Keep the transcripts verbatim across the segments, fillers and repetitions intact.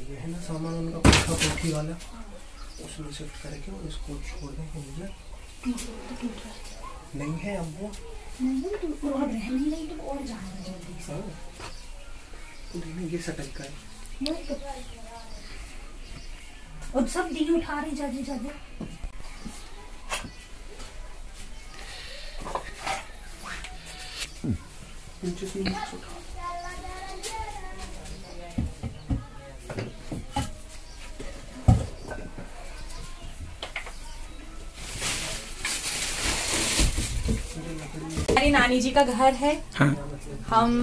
ये है ना सामान उनका कोठा कोठी वाला, उसमें शिफ्ट करके और इसको छोड़ देंगे। मुझे नहीं है अब वो नहीं तो और रह नहीं रही तो और जाएगा जल्दी से। तो नहीं ये सटक का है और सब डी उठा रही जाजे जाजे। हमारी नानी जी का घर है। हाँ। हम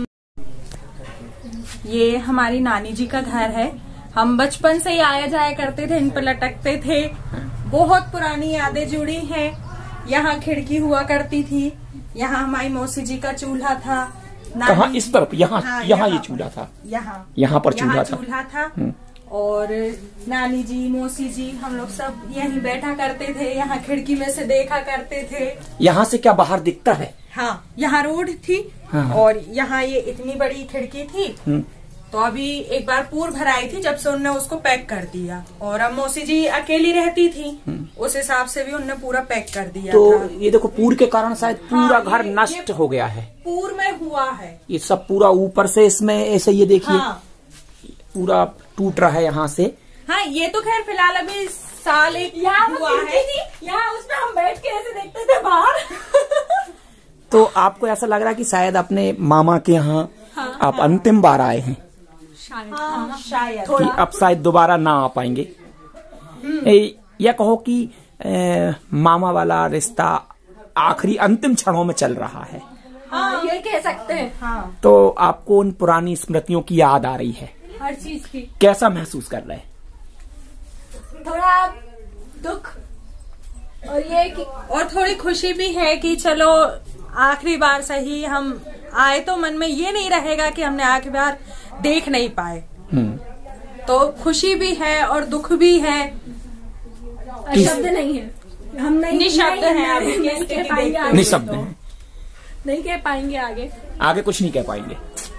ये हमारी नानी जी का घर है। हम बचपन से ही आया जाया करते थे, इन पर लटकते थे। बहुत पुरानी यादें जुड़ी हैं। यहाँ खिड़की हुआ करती थी, यहाँ हमारी मौसी जी का चूल्हा था। कहाँ? इस तरफ यहाँ हाँ, यहाँ ये चूल्हा था, यहाँ यहाँ पर चूल्हा था, चूल्हा था। और नानी जी मौसी जी हम लोग सब यहीं बैठा करते थे, यहाँ खिड़की में से देखा करते थे। यहाँ से क्या बाहर दिखता है? हाँ, यहाँ रोड थी। हाँ। और यहाँ ये इतनी बड़ी खिड़की थी। तो अभी एक बार पूर भराई थी, जब से उनने उसको पैक कर दिया। और अब मौसी जी अकेली रहती थी, उस हिसाब से भी उनने पूरा पैक कर दिया तो था। ये देखो पूर के कारण शायद पूरा हाँ, घर ये, नष्ट ये हो गया है। पूर में हुआ है ये सब पूरा ऊपर से इसमें ऐसे ये देखिए। हाँ। पूरा टूट रहा है यहाँ से। हाँ, ये तो खैर फिलहाल अभी साल एक हुआ है। यहाँ उसमें हम बैठ के ऐसे देखते थे बाहर। तो आपको ऐसा लग रहा है कि शायद अपने मामा के यहाँ हाँ, आप हाँ, अंतिम बार आए हैं शायद। हाँ, शायद कि अब शायद दोबारा ना आ पाएंगे। या कहो कि ए, मामा वाला रिश्ता आखिरी अंतिम क्षणों में चल रहा है। हाँ, ये कह सकते हैं। हाँ। तो आपको उन पुरानी स्मृतियों की याद आ रही है? हर चीज की। कैसा महसूस कर रहे हैं? थोड़ा दुख और ये कि और थोड़ी खुशी भी है कि चलो आखिरी बार सही हम आए, तो मन में ये नहीं रहेगा कि हमने आखिरी बार देख नहीं पाए। तो खुशी भी है और दुख भी है। शब्द नहीं है, हम नहीं निशब्द हैं, निशब्द हैं, नहीं कह पाएंगे आगे आगे कुछ नहीं कह पाएंगे।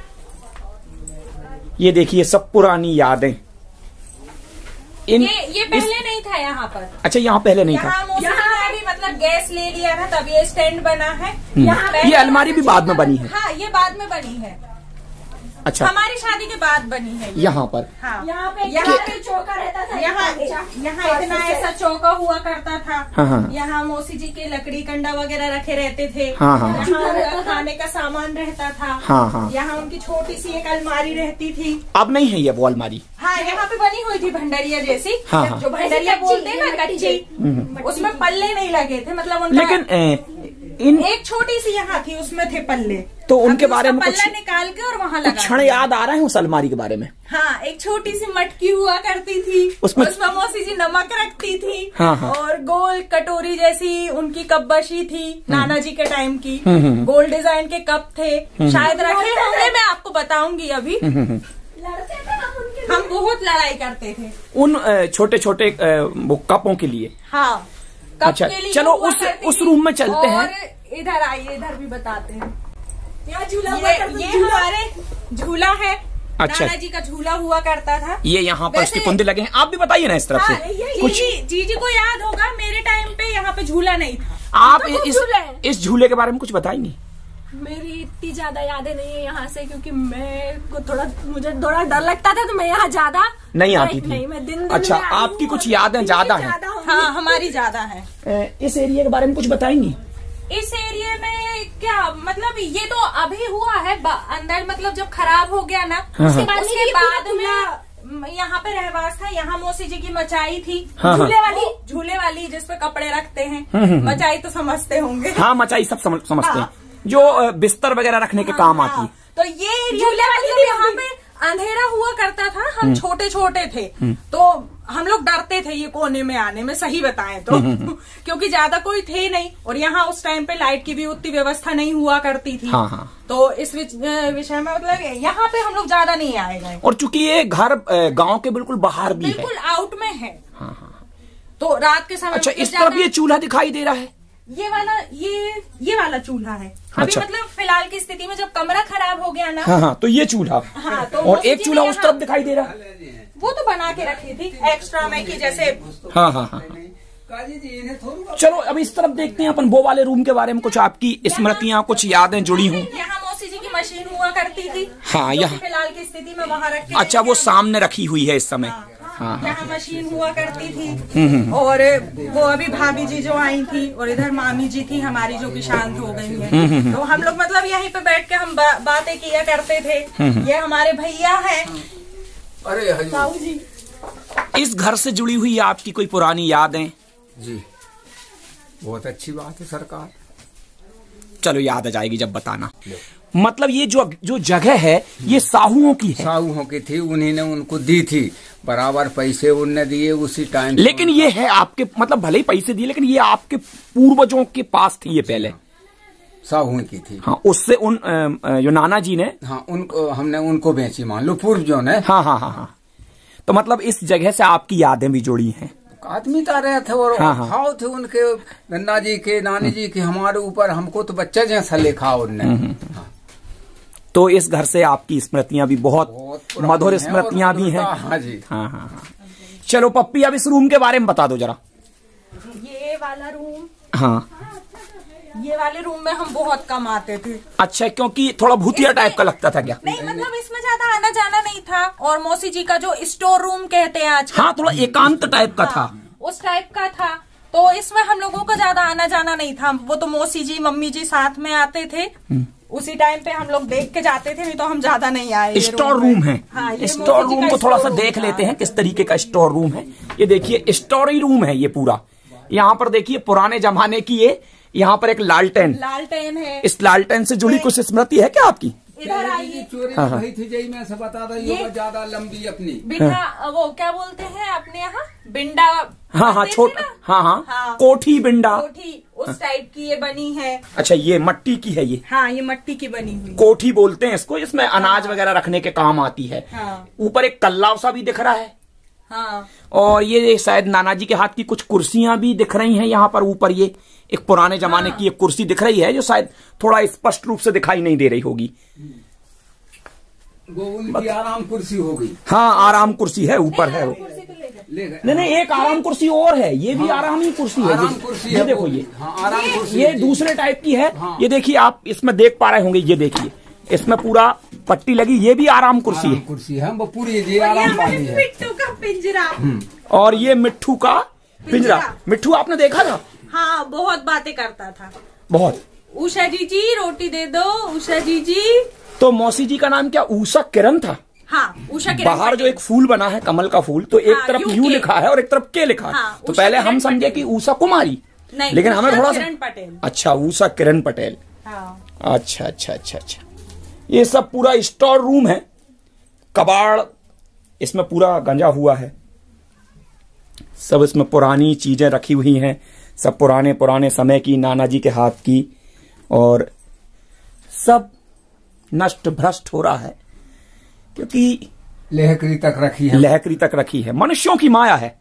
ये देखिए सब पुरानी यादें। इन ये ये पहले इस, नहीं था यहाँ पर। अच्छा, यहाँ पहले नहीं था। यहाँ भी मतलब गैस ले लिया था, तब ये स्टैंड बना है। यहाँ ये अलमारी भी बाद में बनी है। हाँ, ये बाद में बनी है। अच्छा, हमारी शादी के बाद बनी है यहाँ पर। हाँ, यहाँ पे यहाँ पे चौका रहता था। यहाँ यहाँ इतना ऐसा चौका हुआ करता था। हाँ, हाँ। यहाँ मौसी जी के लकड़ी कंडा वगैरह रखे रहते थे। हाँ, हाँ। यहाँ खाने का सामान रहता था। हाँ, हाँ। यहाँ उनकी छोटी सी एक अलमारी रहती थी। अब नहीं है ये वो अलमारी। हाँ, यहाँ पे बनी हुई थी भंडरिया जैसी। हाँ, हाँ। जो भंडरिया बोलते हैं ना, कच्ची। उसमें पल्ले नहीं लगे थे, मतलब उनका लेकिन ए, इन एक छोटी सी यहाँ थी, उसमें थे पल्ले। तो उनके बारे में कुछ पल्ला निकाल के और वहाँ लगा क्षण याद आ रहे हैं उस अलमारी के बारे में? हाँ, एक छोटी सी मटकी हुआ करती थी, उसमें, उसमें मौसी जी नमक रखती थी। हाँ, हाँ। और गोल कटोरी जैसी उनकी कब्बशी थी, नाना जी के टाइम की। गोल डिजाइन के कप थे, शायद रखे होंगे, मैं आपको बताऊंगी अभी। हम बहुत लड़ाई करते थे उन छोटे छोटे वो कपों के लिए। हाँ, कप अच्छा, के लिए चलो उस उस रूम में चलते हैं। और इधर आइए, इधर भी बताते हैं। यहाँ झूला ये, ये हमारे झूला है। अच्छा, नाना जी का झूला हुआ करता था। ये यहाँ पर उसके कुंदे लगे हैं। आप भी बताइए ना इस तरफ हाँ, से कुछ। जी जी को याद होगा, मेरे टाइम पे यहाँ पे झूला नहीं था। आप तो इस इस झूले के बारे में कुछ बताएंगे? मेरी इतनी ज्यादा यादें नहीं है यहाँ से, क्योंकि मैं को थोड़ा मुझे थोड़ा डर लगता था, तो मैं यहाँ ज्यादा नहीं आती थी। नहीं, मैं दिन दिन अच्छा, आपकी कुछ यादें ज्यादा हैं? हाँ, हमारी ज्यादा है। इस एरिया के बारे में कुछ बताएंगी? इस एरिया में क्या मतलब, ये तो अभी हुआ है अंदर, मतलब जब खराब हो गया ना, हाँ, उसके हाँ। बाद उसके बाद में यहाँ पे रहवास था। यहाँ मौसी जी की मचाई थी, हाँ, झूले वाली झूले वाली जिसपे कपड़े रखते हैं। मचाई तो समझते होंगे। हाँ, मचाई सब समझ, समझते हैं, जो बिस्तर वगैरह रखने के काम आती है। तो ये झूले वाली तो यहाँ पे अंधेरा हुआ करता था, हम छोटे छोटे थे, तो हम लोग डरते थे ये कोने में आने में, सही बताएं तो। क्योंकि ज्यादा कोई थे नहीं, और यहाँ उस टाइम पे लाइट की भी उतनी व्यवस्था नहीं हुआ करती थी। हाँ, हाँ। तो इस विषय में मतलब यहाँ पे हम लोग ज्यादा नहीं आए गए। और चूंकि ये घर गांव के बिल्कुल बाहर भी है, बिल्कुल आउट में है। हाँ, हाँ। तो रात के समय अच्छा, इस तरफ ये चूल्हा दिखाई दे रहा है। ये वाला ये ये वाला चूल्हा है अभी। अच्छा। मतलब फिलहाल की स्थिति में जब कमरा खराब हो गया ना, हाँ हाँ, तो ये चूल्हा। हाँ, तो और मौसी एक जी चूल्हा ने उस यहाँ- तरफ दिखाई दे रहा। वो तो बना के रखी थी एक्स्ट्रा में कि जैसे। हाँ हाँ हाँ। चलो अब इस तरफ देखते हैं अपन वो वाले रूम के बारे में, कुछ आपकी स्मृतियाँ, कुछ यादें जुड़ी हूँ। यहाँ मौसी जी की मशीन हुआ करती थी। हाँ, जो यहाँ- कि फिलहाल की स्थिति में वहाँ रख के। अच्छा, वो सामने रखी हुई है इस समय। हाँ, यहाँ मशीन हुआ करती थी। और वो अभी भाभी जी जो आई थी, और इधर मामी जी थी हमारी जो कि शांत हो गई है। तो हम लोग मतलब यहीं पे बैठ के हम बा, बातें किया करते थे। ये हमारे भैया हैं। अरे ताऊ जी। इस घर से जुड़ी हुई आपकी कोई पुरानी यादें? जी, बहुत अच्छी बात है सरकार। चलो याद आ जाएगी जब बताना। मतलब ये जो जो जगह है ये साहुओं की है। साहुओं की थी, उन्हीं ने उनको दी थी, बराबर पैसे उनने दिए उसी टाइम। लेकिन ये है आपके, मतलब भले ही पैसे दिए, लेकिन ये आपके पूर्वजों के पास थी ये पहले। साहुओं की थी। हाँ, उससे उन अ, जो नाना जी ने, हाँ, उनको हमने उनको बेची, मान लो पूर्वजों ने। हाँ हाँ हाँ हाँ। तो मतलब इस जगह से आपकी यादें भी जुड़ी हैं। आदमी तो रहे थे और हाँ, हाँ। भाव थे उनके, नन्ना जी के, नानी जी के हमारे ऊपर। हमको तो बच्चे जैसा लिखा उनने। हाँ। तो इस घर से आपकी स्मृतियां भी बहुत, बहुत पुरानी मधुर हैं स्मृतियां और भी हैं। हाँ जी। हाँ हाँ हाँ। चलो पप्पी, अब इस रूम के बारे में बता दो जरा। ये वाला रूम, हाँ, ये वाले रूम में हम बहुत कम आते थे। अच्छा, क्योंकि थोड़ा भूतिया टाइप का लगता था क्या? नहीं, मतलब इसमें ज्यादा आना जाना नहीं था। और मौसी जी का जो स्टोर रूम कहते हैं आज, हाँ, थोड़ा एकांत टाइप का था। उस टाइप का था। तो इसमें हम लोगों का ज्यादा आना जाना नहीं था। वो तो मौसी जी मम्मी जी साथ में आते थे, उसी टाइम पे हम लोग देख के जाते थे, नहीं तो हम ज्यादा नहीं आए। ये स्टोर रूम है। हाँ, ये स्टोर मौसी जी रूम का को थोड़ा सा स्टोर देख रूम लेते था। हैं किस तरीके का स्टोर रूम है। ये देखिए स्टोरी रूम है ये पूरा। यहाँ पर देखिए पुराने जमाने की ये, यहाँ पर एक लालटेन, लालटेन है। इस लालटेन से जुड़ी कुछ स्मृति है क्या आपकी? इधर आइए। चोरी हाँ, हाँ। भई थी, जय मैं सब बता रही हूँ, ज्यादा लंबी अपनी। बिंडा, वो क्या बोलते हैं अपने यहाँ, बिंडा। हाँ हाँ, बोलते थे छोटा, ना? हाँ हाँ, हाँ। कोठी बिंडा। कोठी उस टाइप की ये बनी है। अच्छा, ये मट्टी की है ये? हाँ, ये मट्टी की बनी हुई। कोठी बोलते हैं इसको, इसमें अनाज वगैरह रखने के काम आती है। हाँ। ऊपर एक कल्लाव सा भी दिख रहा है। हाँ। और ये शायद नाना जी के हाथ की कुछ कुर्सियां भी दिख रही हैं यहाँ पर। ऊपर ये एक पुराने जमाने हाँ। की एक कुर्सी दिख रही है जो शायद थोड़ा स्पष्ट रूप से दिखाई नहीं दे रही होगी। वो उनकी आराम कुर्सी हो गई। हाँ, आराम कुर्सी है, ऊपर है वो। ले गए। नहीं नहीं, एक आराम कुर्सी और है, ये भी आराम ही कुर्सी है। आराम ये- कुर्सी ये है देखो वो। ये, हाँ, आराम कुर्सी ये है। दूसरे टाइप की है। हाँ। ये देखिए, आप इसमें देख पा रहे होंगे, ये देखिए इसमें पूरा पट्टी लगी, ये भी आराम कुर्सी आराम है। कुर्सी है, वो पूरी ये आराम वाली है। पिट्टू का पिंजरा। और ये मिट्ठू का पिंजरा। पिंजरा। मिट्ठू आपने देखा था? हाँ, बहुत बातें करता था। बहुत। उषा जी जी रोटी दे दो, उषा जी जी। तो मौसी जी का नाम क्या उषा किरण था? हाँ, उषा किरण बाहर जो एक फूल बना है कमल का फूल, तो एक हाँ, तरफ यू यू के। लिखा है और एक तरफ के लिखा है। हाँ, तो उषा पहले किरण हम समझे पटेल। कि उषा कुमारी, नहीं, लेकिन हमें उषा थोड़ा सा, किरण पटेल। अच्छा, उषा किरण पटेल। हाँ। अच्छा अच्छा अच्छा अच्छा। ये सब पूरा स्टोर रूम है। कबाड़ इसमें पूरा गंजा हुआ है। सब इसमें पुरानी चीजें रखी हुई हैं, सब पुराने पुराने समय की, नाना जी के हाथ की, और सब नष्ट भ्रष्ट हो रहा है क्योंकि लहकरी तक रखी है। लहकरी तक रखी है। मनुष्यों की माया है।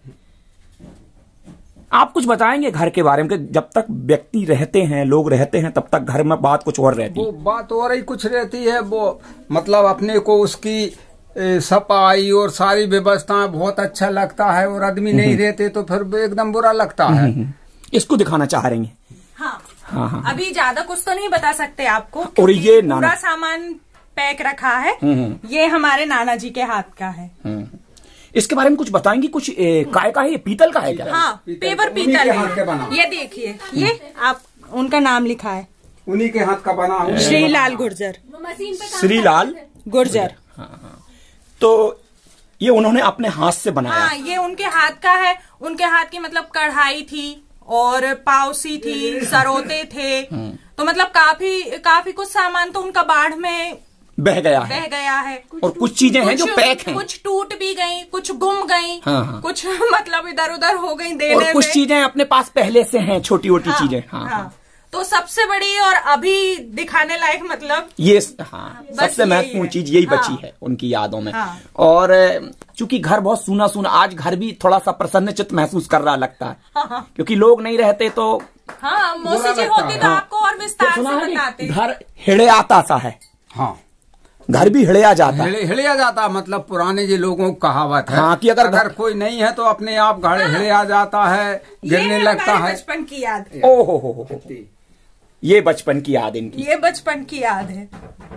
आप कुछ बताएंगे घर के बारे में कि जब तक व्यक्ति रहते हैं, लोग रहते हैं, तब तक घर में बात कुछ और रहती वो है। बात और ही कुछ रहती है। वो मतलब अपने को उसकी ए, सफाई और सारी व्यवस्थाएं बहुत अच्छा लगता है, और आदमी नहीं रहते तो फिर एकदम बुरा लगता है। इसको दिखाना चाह रहे हैं। हाँ। हाँ हाँ। अभी ज्यादा कुछ तो नहीं बता सकते आपको, और क्योंकि ये नाना- पूरा सामान पैक रखा है। ये हमारे नाना जी के हाथ का है। इसके बारे में कुछ बताएंगे? कुछ ए, काय का है ये? पीतल का है क्या? हाँ, पेपर उन्हीं पीतल के हाथ के बना। है। ये देखिए, ये आप उनका नाम लिखा है, उन्हीं के हाथ का बना हुआ। श्रीलाल गुर्जर। मशीन पे काम श्रीलाल गुर्जर। तो ये उन्होंने अपने हाथ से बनाया। हाँ, ये उनके हाथ का है। उनके हाथ की मतलब कढ़ाई थी और पावसी थी, सरोते थे। तो मतलब काफी काफी कुछ सामान तो उनका बाढ़ में बह गया है। बह गया है। और कुछ चीजें हैं जो कुछ- पैक हैं। कुछ टूट भी गई, कुछ गुम गई। हाँ, हाँ। कुछ मतलब इधर उधर हो गई देने और कुछ में। चीजें अपने पास पहले से हैं, छोटी छोटी हाँ, चीजें। हाँ, हाँ। हाँ। तो सबसे बड़ी और अभी दिखाने लायक मतलब ये हाँ सबसे महत्वपूर्ण चीज यही हाँ, बची है उनकी यादों में। हाँ, और चूंकि घर बहुत सूना सूना, आज घर भी थोड़ा सा प्रसन्नचित्त महसूस कर रहा लगता है। हाँ, क्योंकि लोग नहीं रहते तो हाँ मौसी जी होती तो आपको और विस्तार से बताते। घर हिड़े आता सा है। हाँ, घर भी हिड़या जाता है। हिड़या जाता मतलब पुराने जी लोगों को कहावत है हाँ, कि अगर अगर कोई नहीं है तो अपने आप घर हाँ, हिड़या जाता है, गिरने लगता है। बचपन की याद। ओ हो हो हो ये बचपन की याद इनकी, ये बचपन की याद है।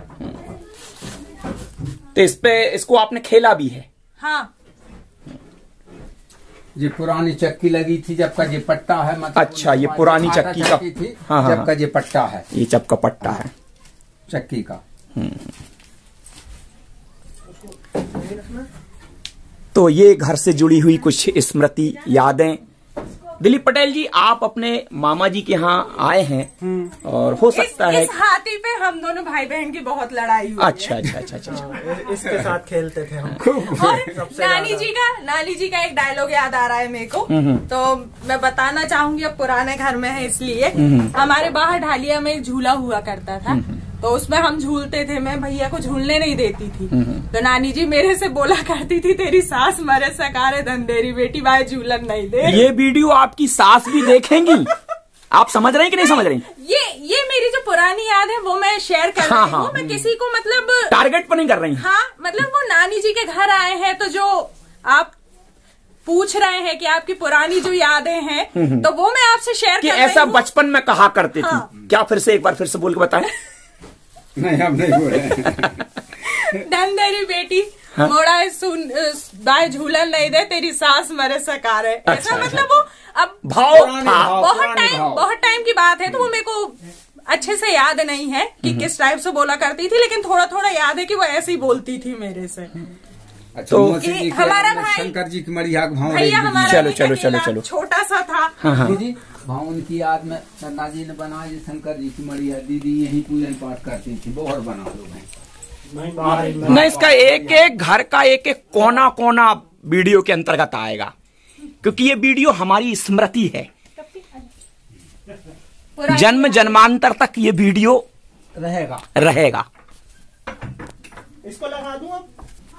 तो इस पे इसको आपने खेला भी है। हाँ, ये पुरानी चक्की लगी थी जब का ये पट्टा है मतलब। अच्छा, ये पुरानी चक्की का थी हाँ, जब का ये पट्टा है, ये जब का पट्टा है चक्की का। तो ये घर से जुड़ी हुई कुछ स्मृति यादें। दिलीप पटेल जी, आप अपने मामा जी के यहाँ आए हैं और हो सकता इस, है इस हाथी पे हम दोनों भाई बहन की बहुत लड़ाई हुई अच्छा अच्छा अच्छा अच्छा, अच्छा। इसके साथ खेलते थे हम। और नानी जी का नानी जी का एक डायलॉग याद आ रहा है मेरे को, तो मैं बताना चाहूंगी। अब पुराने घर में है इसलिए हमारे बाहर ढालिया में एक झूला हुआ करता था, तो उसमें हम झूलते थे। मैं भैया को झूलने नहीं देती थी, तो नानी जी मेरे से बोला करती थी, तेरी सास मरे सकारे धंधेरी बेटी भाई झूलन नहीं दे। ये वीडियो आपकी सास भी देखेंगी। आप समझ रहे हैं कि नहीं समझ रही? ये ये मेरी जो पुरानी याद है वो मैं शेयर कर हाँ, रही हूँ। हाँ, मैं किसी को मतलब टारगेट पर नहीं कर रही। हाँ, मतलब वो नानी जी के घर आए हैं, तो जो आप पूछ रहे हैं कि आपकी पुरानी जो यादें हैं, तो वो मैं आपसे शेयर कि कर रही ऐसा हूँ। बचपन में कहा करती हाँ। थी। क्या फिर से एक बार फिर से बोल के बताएं? नहीं, हम नहीं बोले। धंधेरी बेटी हाँ? मोड़ा सुन बाय झूलन नहीं दे, तेरी सास मरे सकार है। अच्छा, ऐसा अच्छा। मतलब वो अब भाव था। बहुत टाइम बहुत टाइम की बात है, तो वो मेरे को अच्छे से याद नहीं है कि किस टाइप से बोला करती थी, लेकिन थोड़ा थोड़ा याद है कि वो ऐसे ही बोलती थी मेरे से। अच्छा, तो हमारा भाई शंकर जी की मरिया भाव भैया हमारा चलो चलो चलो चलो छोटा सा था। हाँ, हाँ। जी भाव उनकी याद में नन्ना जी ने बनाया शंकर जी की मरिया। दीदी यही पूजन पाठ करती थी, बहुत बना लो भाई। नहीं, इसका एक एक घर का एक एक कोना कोना वीडियो के अंतर्गत आएगा, क्योंकि ये वीडियो हमारी स्मृति है। जन्म जन्मांतर तक ये वीडियो रहेगा रहेगा। इसको लगा दूं अब?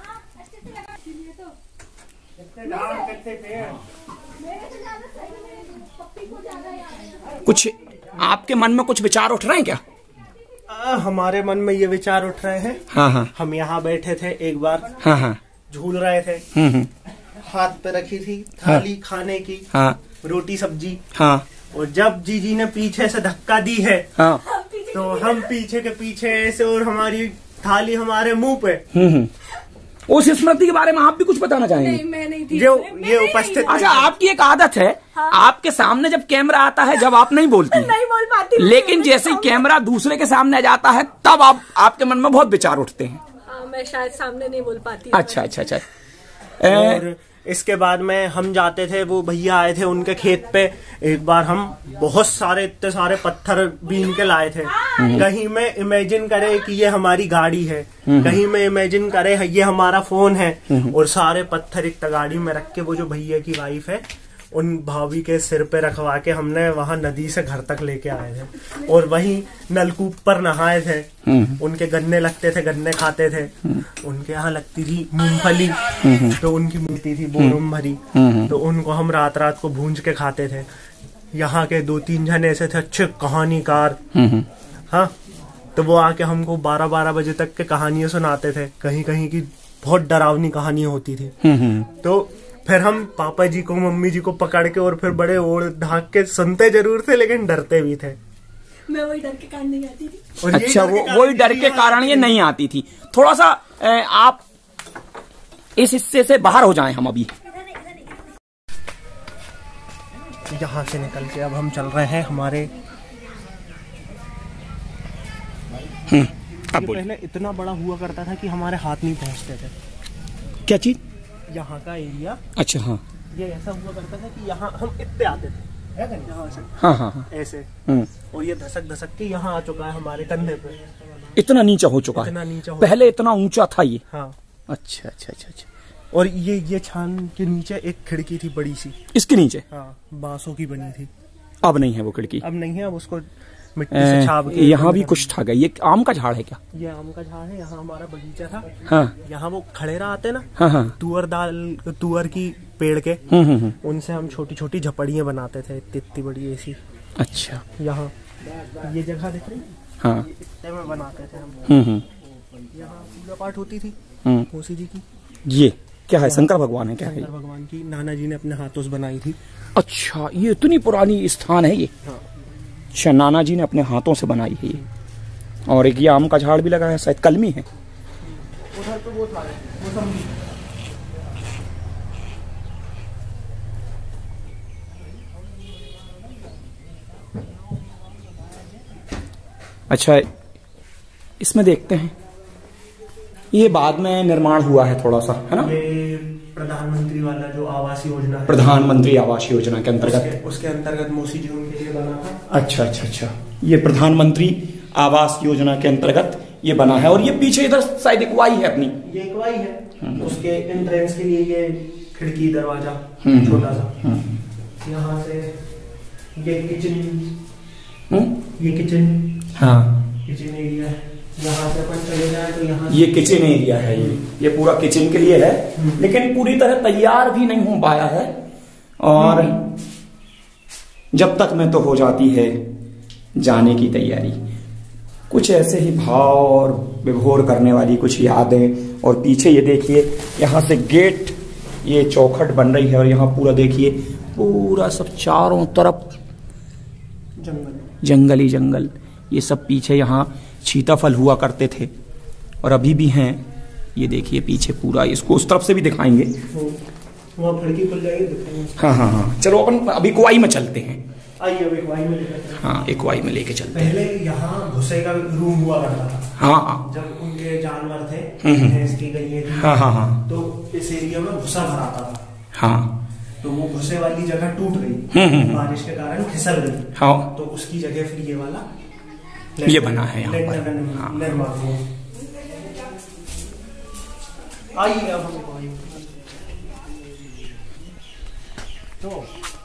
कुछ आपके मन में कुछ विचार उठ रहे हैं क्या? आ, हमारे मन में ये विचार उठ रहे हैं। हाँ हाँ हम यहाँ बैठे थे एक बार, हाँ हाँ झूल रहे थे, हम्म हम्म, हाथ पे रखी थी थाली खाने की, हाँ रोटी सब्जी, हाँ और जब जीजी ने पीछे से धक्का दी है, हाँ तो हम पीछे के पीछे ऐसे, और हमारी थाली हमारे मुंह पे। हम्म हम्म। उस स्मृति के बारे में आप भी कुछ बताना चाहेंगे? नहीं, मैं नहीं थी। जो मैं ये नहीं उपस्थित। अच्छा, आपकी एक आदत है, हाँ? आपके सामने जब कैमरा आता है जब आप नहीं बोलती नहीं बोल पाती, लेकिन जैसे ही कैमरा दूसरे के सामने आ जाता है तब आप आपके मन में बहुत विचार उठते हैं। हाँ, मैं शायद सामने नहीं बोल पाती। अच्छा अच्छा अच्छा। और इसके बाद में हम जाते थे, वो भैया आए थे उनके खेत पे। एक बार हम बहुत सारे इतने सारे पत्थर बीन के लाए थे। कहीं में इमेजिन करे कि ये हमारी गाड़ी है, कहीं में इमेजिन करे ये हमारा फोन है, और सारे पत्थर एक गाड़ी में रख के वो जो भैया की वाइफ है उन भाभी के सिर पे रखवा के हमने वहां नदी से घर तक लेके आए थे, और वहीं नलकूप पर नहाए थे। उनके गन्ने लगते थे, गन्ने खाते थे। उनके यहाँ लगती थी मूंगफली, तो उनकी मिलती थी बोरम भरी, तो उनको हम रात रात को भूंज के खाते थे। यहाँ के दो तीन जन ऐसे थे अच्छे कहानीकार, हाँ, तो वो आके हमको बारह बारह बजे तक के कहानियां सुनाते थे। कहीं कहीं की बहुत डरावनी कहानियां होती थी। तो फिर हम पापा जी को मम्मी जी को पकड़ के और फिर बड़े ओढ़ ढाक के सुनते जरूर थे, लेकिन डरते भी थे। मैं वही डर के कारण नहीं आती थी। और यही अच्छा, डर वो के वही डर के कारण ये नहीं आती थी। थोड़ा सा ए, आप इस हिस्से से बाहर हो जाएं हम अभी। यहाँ से निकल के अब हम चल रहे हैं हमारे। अब बोलिए। पहले इतना बड़ा हुआ करता था कि हमारे हाथ नहीं पहुँचते थे। क्या चीज? यहाँ का एरिया। अच्छा, हाँ, ये ऐसा हुआ करता था कि यहाँ हम इतने आते थे, यहाँ से हाँ हाँ हाँ, ऐसे, हम्म। और ये धसक धसक के यहाँ आ चुका है हमारे कंधे पे। इतना नीचा हो चुका इतना है। नीचा हो पहले इतना ऊंचा था ये। हाँ, अच्छा अच्छा अच्छा अच्छा। और ये ये छान के नीचे एक खिड़की थी बड़ी सी, इसके नीचे हाँ, बांसों की बनी थी। अब नहीं है वो खिड़की। अब नहीं है, अब उसको मिट्टी से छाप के। यहाँ भी कुछ था, ये आम का झाड़ है क्या? ये आम का झाड़ है, यहाँ हमारा बगीचा था। हाँ यहाँ वो खड़ेरा आते ना, हाँ हाँ, तुअर दाल तुअर की पेड़ के, हम्म हम्म, उनसे हम छोटी छोटी झपड़ियाँ बनाते थे, इतनी इतनी बड़ी ऐसी। अच्छा, यहाँ ये जगह दिख रही, हाँ, इतने में बनाते थे हम। हम्म हम्म, यहाँ पूजा पाठ होती थी हम्म, तुलसी जी की। ये क्या है? शंकर भगवान है क्या है? शंकर भगवान की नाना जी ने अपने हाथों से बनाई थी। अच्छा, ये इतनी पुरानी स्थान है ये? हाँ। अच्छा, नाना जी ने अपने हाथों से बनाई है ये। और एक ये आम का झाड़ भी लगा है, शायद कलमी है। उधर तो वो था, वो सब अच्छा, इसमें देखते हैं, ये बाद में निर्माण हुआ है थोड़ा सा, है ना? ये प्रधानमंत्री वाला जो आवास योजना है, प्रधानमंत्री आवास योजना के अंतर्गत, उसके, उसके अंतर्गत मौसी जी उनके लिए बना था। अच्छा अच्छा अच्छा, ये प्रधानमंत्री आवास योजना के अंतर्गत ये बना है। और ये पीछे इधर शायद एक वाई है अपनी, ये एक वाई है, उसके एंट्रेंस के लिए ये खिड़की दरवाजा हम्म, छोटा सा। यहाँ से ये किचन, ये किचन, हाँ, किचन एरिया है। यहाँ से अपन चले जाए तो यहाँ ये किचन एरिया है, ये ये पूरा किचन के लिए है, लेकिन पूरी तरह तैयार भी नहीं हो पाया है। और जब तक में तो हो जाती है जाने की तैयारी। कुछ ऐसे ही भाव और विभोर करने वाली कुछ यादें। और पीछे ये देखिए, यहाँ से गेट, ये चौखट बन रही है, और यहाँ पूरा देखिए, पूरा सब चारों तरफ जंगल, जंगल ही जंगल। ये सब पीछे यहाँ सीताफल हुआ करते थे, और अभी भी हैं। ये देखिए पीछे पूरा, इसको उस तरफ से भी दिखाएंगे। वहाँ खिड़की खुल जाएगी, दिखाएंगे। हाँ हाँ हाँ, चलो अपन अभी कुआई में चलते हैं। आइए अब एक वाई में लेकर चलते हैं। हाँ, एक वाई में लेके चलते हैं। पहले यहाँ भूसे का रूम हुआ करता था। हाँ हाँ, जब उनके जानवर थे, हम्म, भैंस की, गईएं थी, हाँ हाँ हाँ, तो इस एरिया में भूसा भराता था। हाँ, तो वो भूसे वाली जगह टूट हम्म, गई, हम्म। बारिश के कारण खिसक गई। हाँ, तो उसकी जगह फिर ये वाला ये बना है यहाँ पर। हाँ। निर्माण हुआ। आइए अब हम आइए तो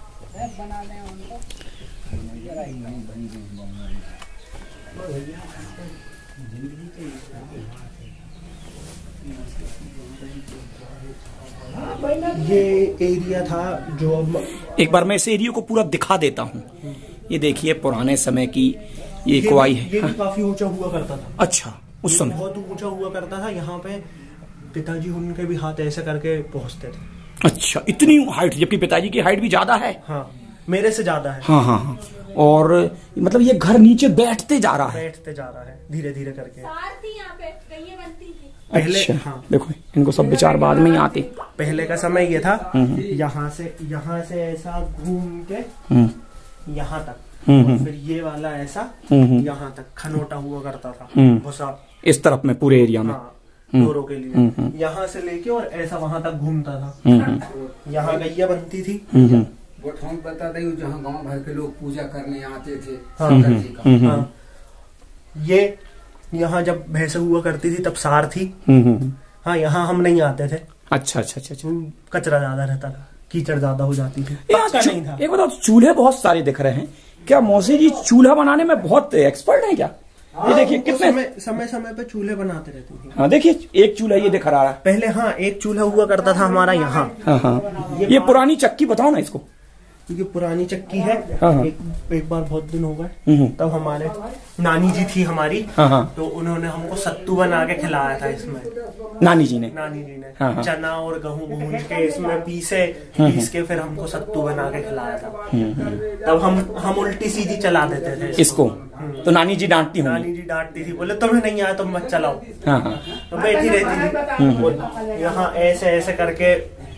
ये एरिया था जो अब एक बार मैं इस एरिया को पूरा दिखा देता हूँ। ये देखिए पुराने समय की ये कुआई है। ये भी काफी ऊंचा हुआ करता था। अच्छा, उस समय बहुत ऊंचा हुआ करता था। यहाँ पे पिताजी उनके भी हाथ ऐसे करके पहुंचते थे। अच्छा, इतनी हाइट, जबकि पिताजी की हाइट भी ज्यादा है। हाँ, मेरे से ज्यादा है। हाँ हाँ हाँ, और मतलब ये घर नीचे बैठते जा रहा है, बैठते जा रहा है धीरे धीरे करके। थी यहाँ पे, कहीं बनती थी। पहले अच्छा, हाँ, देखो इनको सब विचार बाद में ही आते। पहले का समय ये था, यहाँ से यहाँ से ऐसा घूम के यहाँ तक, और फिर ये वाला ऐसा यहाँ तक खनोटा हुआ करता था भूसा, इस तरफ में पूरे एरिया में। हाँ, डोरों के लिए। यहाँ से लेके और ऐसा वहां तक घूमता था। यहाँ गैया बनती थी। वो ठाउन बता दे जहाँ गांव भर के लोग पूजा करने आते थे। हाँ, हाँ, ये यहाँ जब भैंसे हुआ करती थी तब सार थी। हाँ, यहाँ हम नहीं आते थे। अच्छा अच्छा अच्छा अच्छा, कचरा ज्यादा रहता था, कीचड़ ज्यादा हो जाती थी। अच्छा, नहीं था। एक बताओ, चूल्हे बहुत सारे दिख रहे हैं, क्या मौसी जी चूल्हा बनाने में बहुत एक्सपर्ट हैं क्या? ये देखिए कितने समय समय समय पे चूल्हे बनाते रहते थे। हाँ, देखिए एक चूल्हा ये दिख रहा है पहले। हाँ, एक चूल्हा हुआ करता था हमारा यहाँ। हाँ हाँ, ये पुरानी चक्की बताओ ना इसको। ये पुरानी चक्की है। हाँ, हाँ। एक, एक बार बहुत दिन हो गए, तब हमारे नानी जी थी हमारी। हाँ हाँ, तो उन्होंने हमको सत्तू बना के खिलाया था इसमें। नानी जी ने नानी जी ने हाँ, हाँ। चना और गेहूं भून के इसमें पीसे पीस के फिर हमको सत्तू बना के खिलाया था। तब हम हम उल्टी सीधी चला देते थे इसको। तो नानी जी डांटती होंगी। नानी जी डांटती थी, बोले तुम्हें नहीं आया तुम मत चलाओ। हाँ हाँ, तो बैठी रहती थी। यहाँ ऐसे ऐसे करके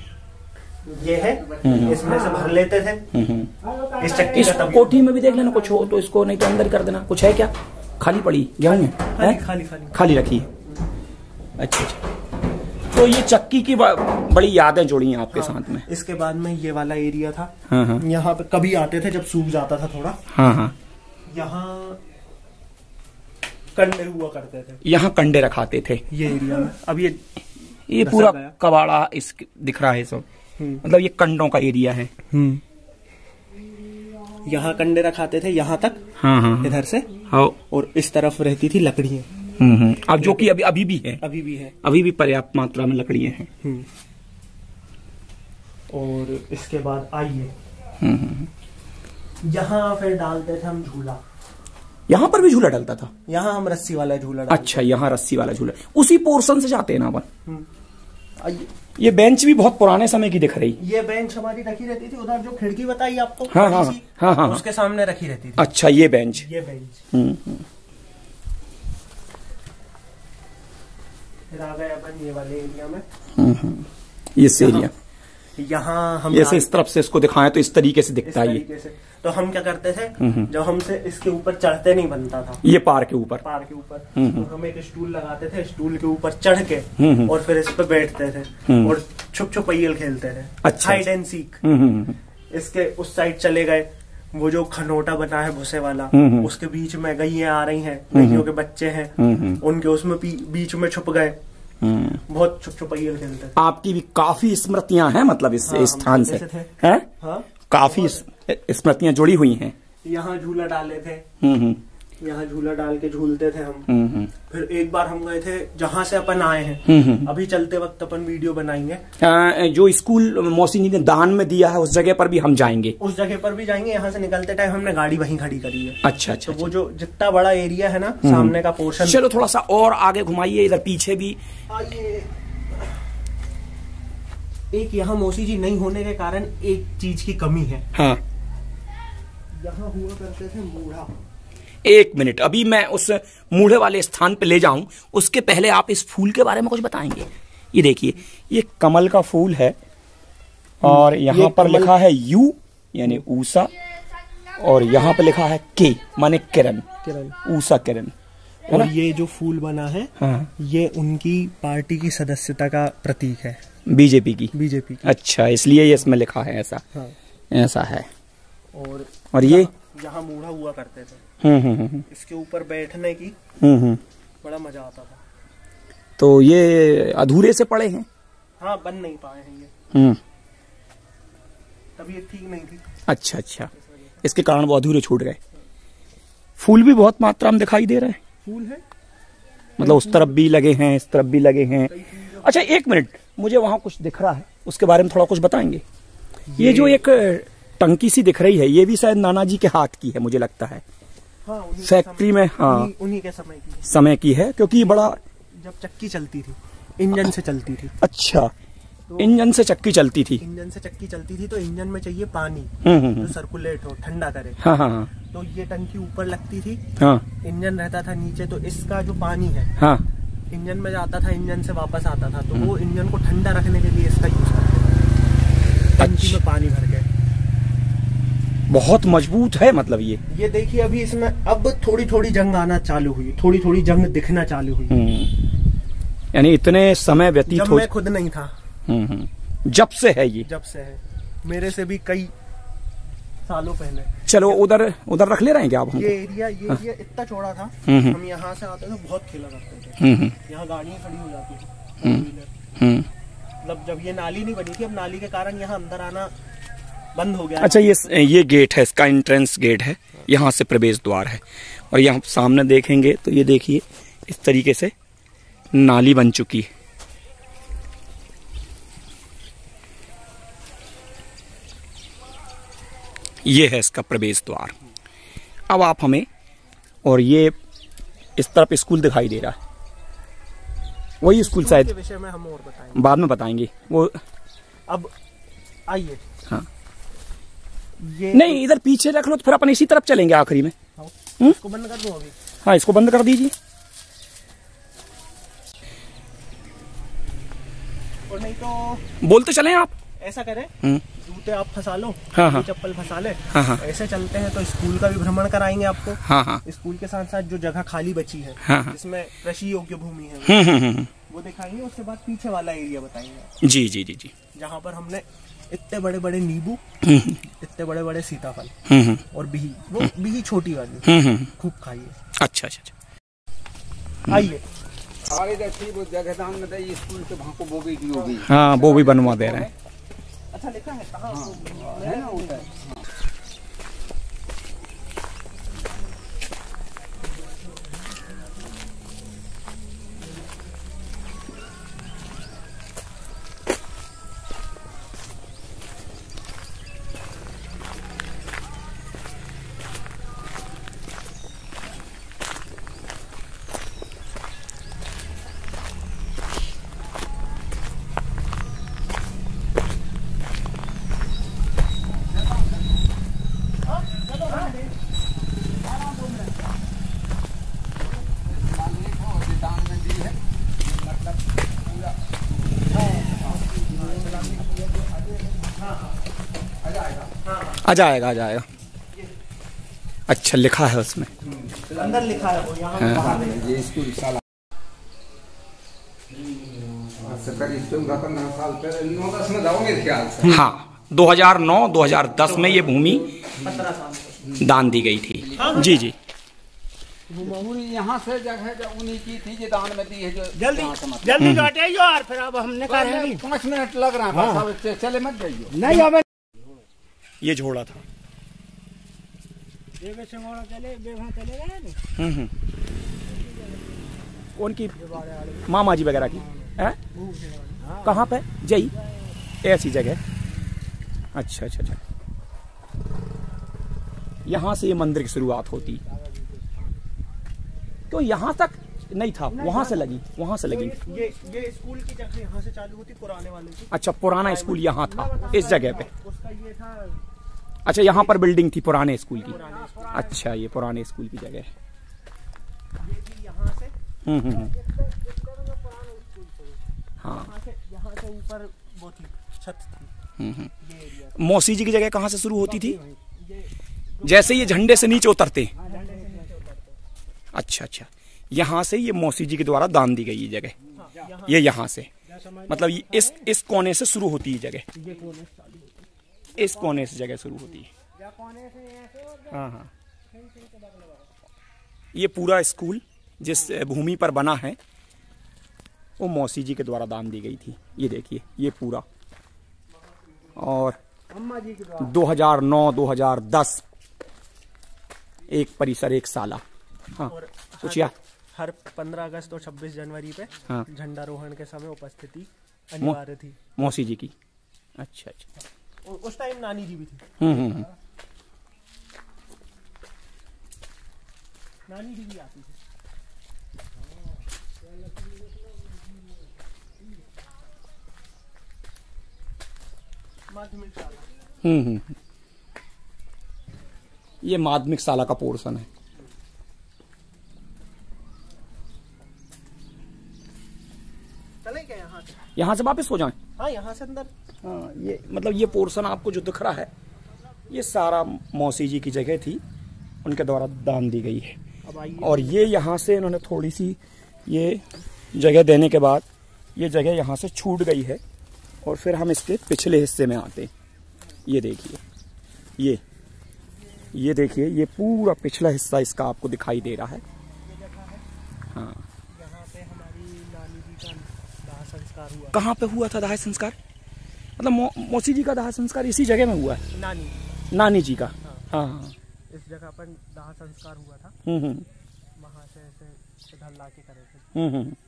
ये है, इसमें से भर लेते थे इस चक्की इस का। तब कोठी में भी देख लेना कुछ हो तो इसको, नहीं तो अंदर कर देना। कुछ है क्या? खाली पड़ी गेहूं है? खाली खाली खाली खाली रखी है। अच्छा अच्छा, तो ये चक्की की बड़ी यादें जुड़ी हैं आपके साथ में। इसके बाद में ये वाला एरिया था। हाँ हाँ, यहाँ पे कभी आते थे जब सूख जाता था थोड़ा। हाँ हाँ, यहाँ कंडे हुआ करते थे। यहाँ कंडे रखाते थे ये एरिया में। अब ये ये पूरा कबाड़ा इस दिख रहा है सब, मतलब ये कंडों का एरिया है। यहाँ कंडे रखाते थे यहाँ तक, हाँ हाँ इधर से, हाँ। और इस तरफ रहती थी लकड़ियाँ। हम्म हम्म। अब जो कि अभी अभी भी है, अभी भी है, अभी भी पर्याप्त मात्रा में लकड़ियाँ हैं। हम्म। और इसके बाद आइए, यहाँ फिर डालते थे हम झूला। यहाँ पर भी झूला डलता था? यहाँ हम रस्सी वाला झूला डालते। अच्छा, यहाँ रस्सी वाला झूला, उसी पोर्शन से जाते हैं ना अपन। आइए, ये बेंच भी बहुत पुराने समय की दिख रही। ये बेंच हमारी रखी रहती थी उधर, जो खिड़की बताई आपको, हाँ हाँ हाँ हाँ, उसके सामने रखी रहती थी। अच्छा, ये बेंच, ये बेंच। हम्म हम्म। फिर आ गए अपन ये वाले एरिया में। हम्म हम्म। ये एरिया, यहाँ हम जैसे इस तरफ से इसको दिखाएं तो इस तरीके से दिखता है ये। से तो हम क्या करते थे, जब हमसे इसके ऊपर चढ़ते नहीं बनता था, ये पार के ऊपर, पार के ऊपर, तो हम एक स्टूल लगाते थे, स्टूल के ऊपर चढ़ के और फिर इस पे बैठते थे और छुप छुपैयल खेलते थे। अच्छा, हाइड एंड सीक। इसके उस साइड चले गए, वो जो खनोटा बना है भूसे वाला, उसके बीच में गैया आ रही हैं, गैयों के बच्चे हैं, उनके उसमें बीच में छुप गए, बहुत छुप छुपैयल खेलते थे। आपकी भी काफी स्मृतियां हैं, मतलब इस हाँ, स्थान से हैं? हाँ, काफी स्मृतियां जुड़ी हुई हैं। यहाँ झूला डाले थे, हम्म यहाँ झूला डाल के झूलते थे हम। हम्म। फिर एक बार हम गए थे जहाँ से अपन आए हैं, अभी चलते वक्त अपन वीडियो बनाएंगे। आ, जो स्कूल मौसी जी ने दान में दिया है उस जगह पर भी हम जाएंगे, उस जगह पर भी जाएंगे। यहाँ से निकलते टाइम हमने गाड़ी वहीं खड़ी करी है। अच्छा अच्छा, तो वो जो जितना बड़ा एरिया है ना सामने का पोर्शन। चलो थोड़ा सा और आगे घुमाइए, इधर पीछे भी। आइए, एक यहाँ मौसी जी नहीं होने के कारण एक चीज की कमी है। हाँ, यहाँ हुआ करते थे मूढ़ा। एक मिनट, अभी मैं उस मूढ़े वाले स्थान पे ले जाऊं, उसके पहले आप इस फूल के बारे में कुछ बताएंगे। ये देखिए, ये कमल का फूल है और यहाँ पर लिखा है यू यानी ऊषा, और यहाँ पे लिखा है के माने किरण, किरण, ऊषा किरण। और ये जो फूल बना है, हाँ, ये उनकी पार्टी की सदस्यता का प्रतीक है, बीजेपी की। बीजेपी की। अच्छा, इसलिए ये इसमें लिखा है ऐसा। हाँ। ऐसा है। और और ये यहाँ मूढ़ा हुआ करते थे। हम्म हम्म। इसके ऊपर बैठने की हम्म हम्म। बड़ा मजा आता था। तो ये अधूरे से पड़े हैं? हाँ, बन नहीं पाए हैं ये, हम्म। तबीयत ठीक नहीं थी। अच्छा अच्छा, इसके कारण वो अधूरे छूट गए। फूल भी बहुत मात्रा में दिखाई दे रहे हैं। फूल है, मतलब उस तरफ भी लगे हैं, इस तरफ भी लगे हैं। अच्छा, एक मिनट, मुझे वहां कुछ दिख रहा है, उसके बारे में थोड़ा कुछ बताएंगे। ये, ये जो एक टंकी सी दिख रही है, ये भी शायद नाना जी के हाथ की है, मुझे लगता है। हाँ, फैक्ट्री में, हाँ, उन्हीं, उन्हीं के समय की समय की है, क्योंकि बड़ा, जब चक्की चलती थी, इंजन से चलती थी। अच्छा, तो इंजन से चक्की चलती थी। इंजन से चक्की चलती थी, तो इंजन में चाहिए पानी हम्म जो सर्कुलेट हो, ठंडा करे। हाँ हाँ हाँ तो ये टंकी ऊपर लगती थी, हाँ इंजन रहता था नीचे, तो इसका जो पानी है हाँ, इंजन में जाता था, इंजन से वापस आता था, तो वो इंजन को ठंडा रखने के लिए इसका यूज करते थे, टंकी में पानी भर के। बहुत मजबूत है, मतलब ये ये देखिए, अभी इसमें अब थोड़ी थोड़ी जंग आना चालू हुई, थोड़ी थोड़ी जंग दिखना चालू हुई। यानी इतने समय व्यतीत जब हो, मैं खुद नहीं था, जब से है ये, जब से है, मेरे से भी कई सालों पहले। चलो उधर उधर रख ले रहे हैं क्या आप हमको? ये एरिया ये एरिया इतना चौड़ा था, हम्म। हम यहाँ से आते थे, बहुत खेला करते थे। हम्म यहाँ गाड़ियाँ खड़ी हो जाती थी, हम्म। मतलब जब ये नाली नहीं बनी थी, अब नाली के कारण यहाँ अंदर आना बंद हो गया। अच्छा, ये ये गेट है, इसका एंट्रेंस गेट है, यहाँ से प्रवेश द्वार है। और यहाँ सामने देखेंगे तो ये देखिए, इस तरीके से नाली बन चुकी है। ये है इसका प्रवेश द्वार। अब आप हमें, और ये इस तरफ स्कूल दिखाई दे रहा है, वही स्कूल शायद विषय में हम और बताएंगे, बाद में बताएंगे वो। अब आइए, हाँ, ये नहीं, इधर पीछे रख लो तो फिर अपन इसी तरफ चलेंगे आखिरी में। हम्म? इसको बंद कर दूं अभी? हाँ, इसको बंद कर दीजिए। और नहीं तो बोलते चलें आप। ऐसा करें, हम्म। जूते आप फंसा लो, हाँ, हाँ। चप्पल फंसा ले, हाँ, हाँ। ऐसे चलते हैं तो स्कूल का भी भ्रमण कराएंगे आपको। हाँ हाँ स्कूल के साथ साथ जो जगह खाली बची है, हाँ, हाँ। जिसमें कृषि योग्य भूमि है, हम्म हम्म हम्म। वो दिखाएंगे। उसके बाद पीछे वाला एरिया बताएंगे, जी जी जी जी, जहाँ पर हमने इतने बड़े बड़े नींबू, इतने बड़े बड़े सीताफल हम्म और बिही, वो बिही छोटी वाली, हम्म। खूब खाइए। अच्छा अच्छा अच्छा, आइए, सारी रहती वो जगह दान में दे, स्कूल के वहाँ को वो भी दी होगी। हाँ, वो भी बनवा दे रहे हैं। अच्छा लिखा है कहाँ? है ना उधर। आ जाएगा आ जाएगा। अच्छा लिखा है उसमें, अंदर लिखा है वो, यहाँ बाहर नहीं। ये स्कूल साला करीब चौदह पंद्रह साल पहले नौ दस में जाओगे ख्याल से। हाँ, दो हज़ार नौ दो हज़ार दस में ये भूमि दान दी गई थी। जी जी। यहाँ से जगह जो उन्हीं की थी जो दान में दी है। जो जल्दी जल्दी लौट आइयो यार, फिर अब हमने कहा है नहीं। पाँच मिनट लग रहा है, हाँ। चले मत जाइए। नहीं अब ये झोड़ा था। हम्म हम्म। उनकी मामा जी वगैरह की है। कहाँ पे? जई ऐसी जगह। अच्छा अच्छा अच्छा। यहाँ से ये मंदिर की शुरुआत होती, तो यहाँ तक नहीं था, वहाँ से लगी, वहाँ से लगी। ये ये स्कूल की जगह यहाँ से चालू होती, पुराने वाले की। अच्छा, पुराना स्कूल यहाँ था इस जगह पे। उसका ये था। अच्छा, यहाँ पर बिल्डिंग थी पुराने स्कूल की। अच्छा, ये पुराने स्कूल की जगह है। ये थी यहाँ से। हम्म हम्म। हाँ, यहाँ से ऊपर वो थी, छत थी। हम्म हम्म। मौसी जी की जगह कहाँ से शुरू होती थी? जैसे ये झंडे से नीचे उतरते। अच्छा अच्छा, यहाँ से ये मौसी जी के द्वारा दान दी गई ये जगह। ये यहाँ से मतलब ये इस इस कोने से शुरू होती है जगह। इस कोने से जगह शुरू होती है। हाँ हाँ। ये पूरा स्कूल जिस भूमि पर बना है वो मौसी जी के द्वारा दान दी गई थी। ये देखिए, ये पूरा। और दो हज़ार नौ दो हज़ार दस एक परिसर एक साला। हाँ, कुछ यार हर पंद्रह अगस्त और छब्बीस जनवरी पे हाँ, झंडारोहण के समय उपस्थिति अनिवार्य थी मौसी जी की। अच्छा अच्छा। उस टाइम नानी जी भी थी। हम्म हम्म। नानी जी भी आती थी। माध्यमिक शाला। हम्म हम्म। ये माध्यमिक शाला का पोर्शन है। चले क्या यहाँ से? यहाँ से वापस हो जाएं? हाँ, यहाँ से अंदर। हाँ, ये मतलब ये पोर्शन आपको जो दिख रहा है ये सारा मौसी जी की जगह थी, उनके द्वारा दान दी गई है। अब आइए। और ये यहाँ से इन्होंने थोड़ी सी ये जगह देने के बाद ये जगह यहाँ से छूट गई है और फिर हम इसके पिछले हिस्से में आते हैं। ये देखिए, ये ये देखिए, ये पूरा पिछला हिस्सा इसका आपको दिखाई दे रहा है। हाँ, यहाँ पे हमारी नानी जी का दाह संस्कार हुआ। कहाँ पे हुआ था दाह संस्कार? मतलब मौ, मौसी जी का दाह संस्कार इसी जगह में हुआ है? नानी नानी जी का। हाँ हाँ हाँ। इस जगह पर दाह संस्कार हुआ था। हम्म हम्म वहाँ से ऐसे इधर ला के करे थे। हम्म हम्म।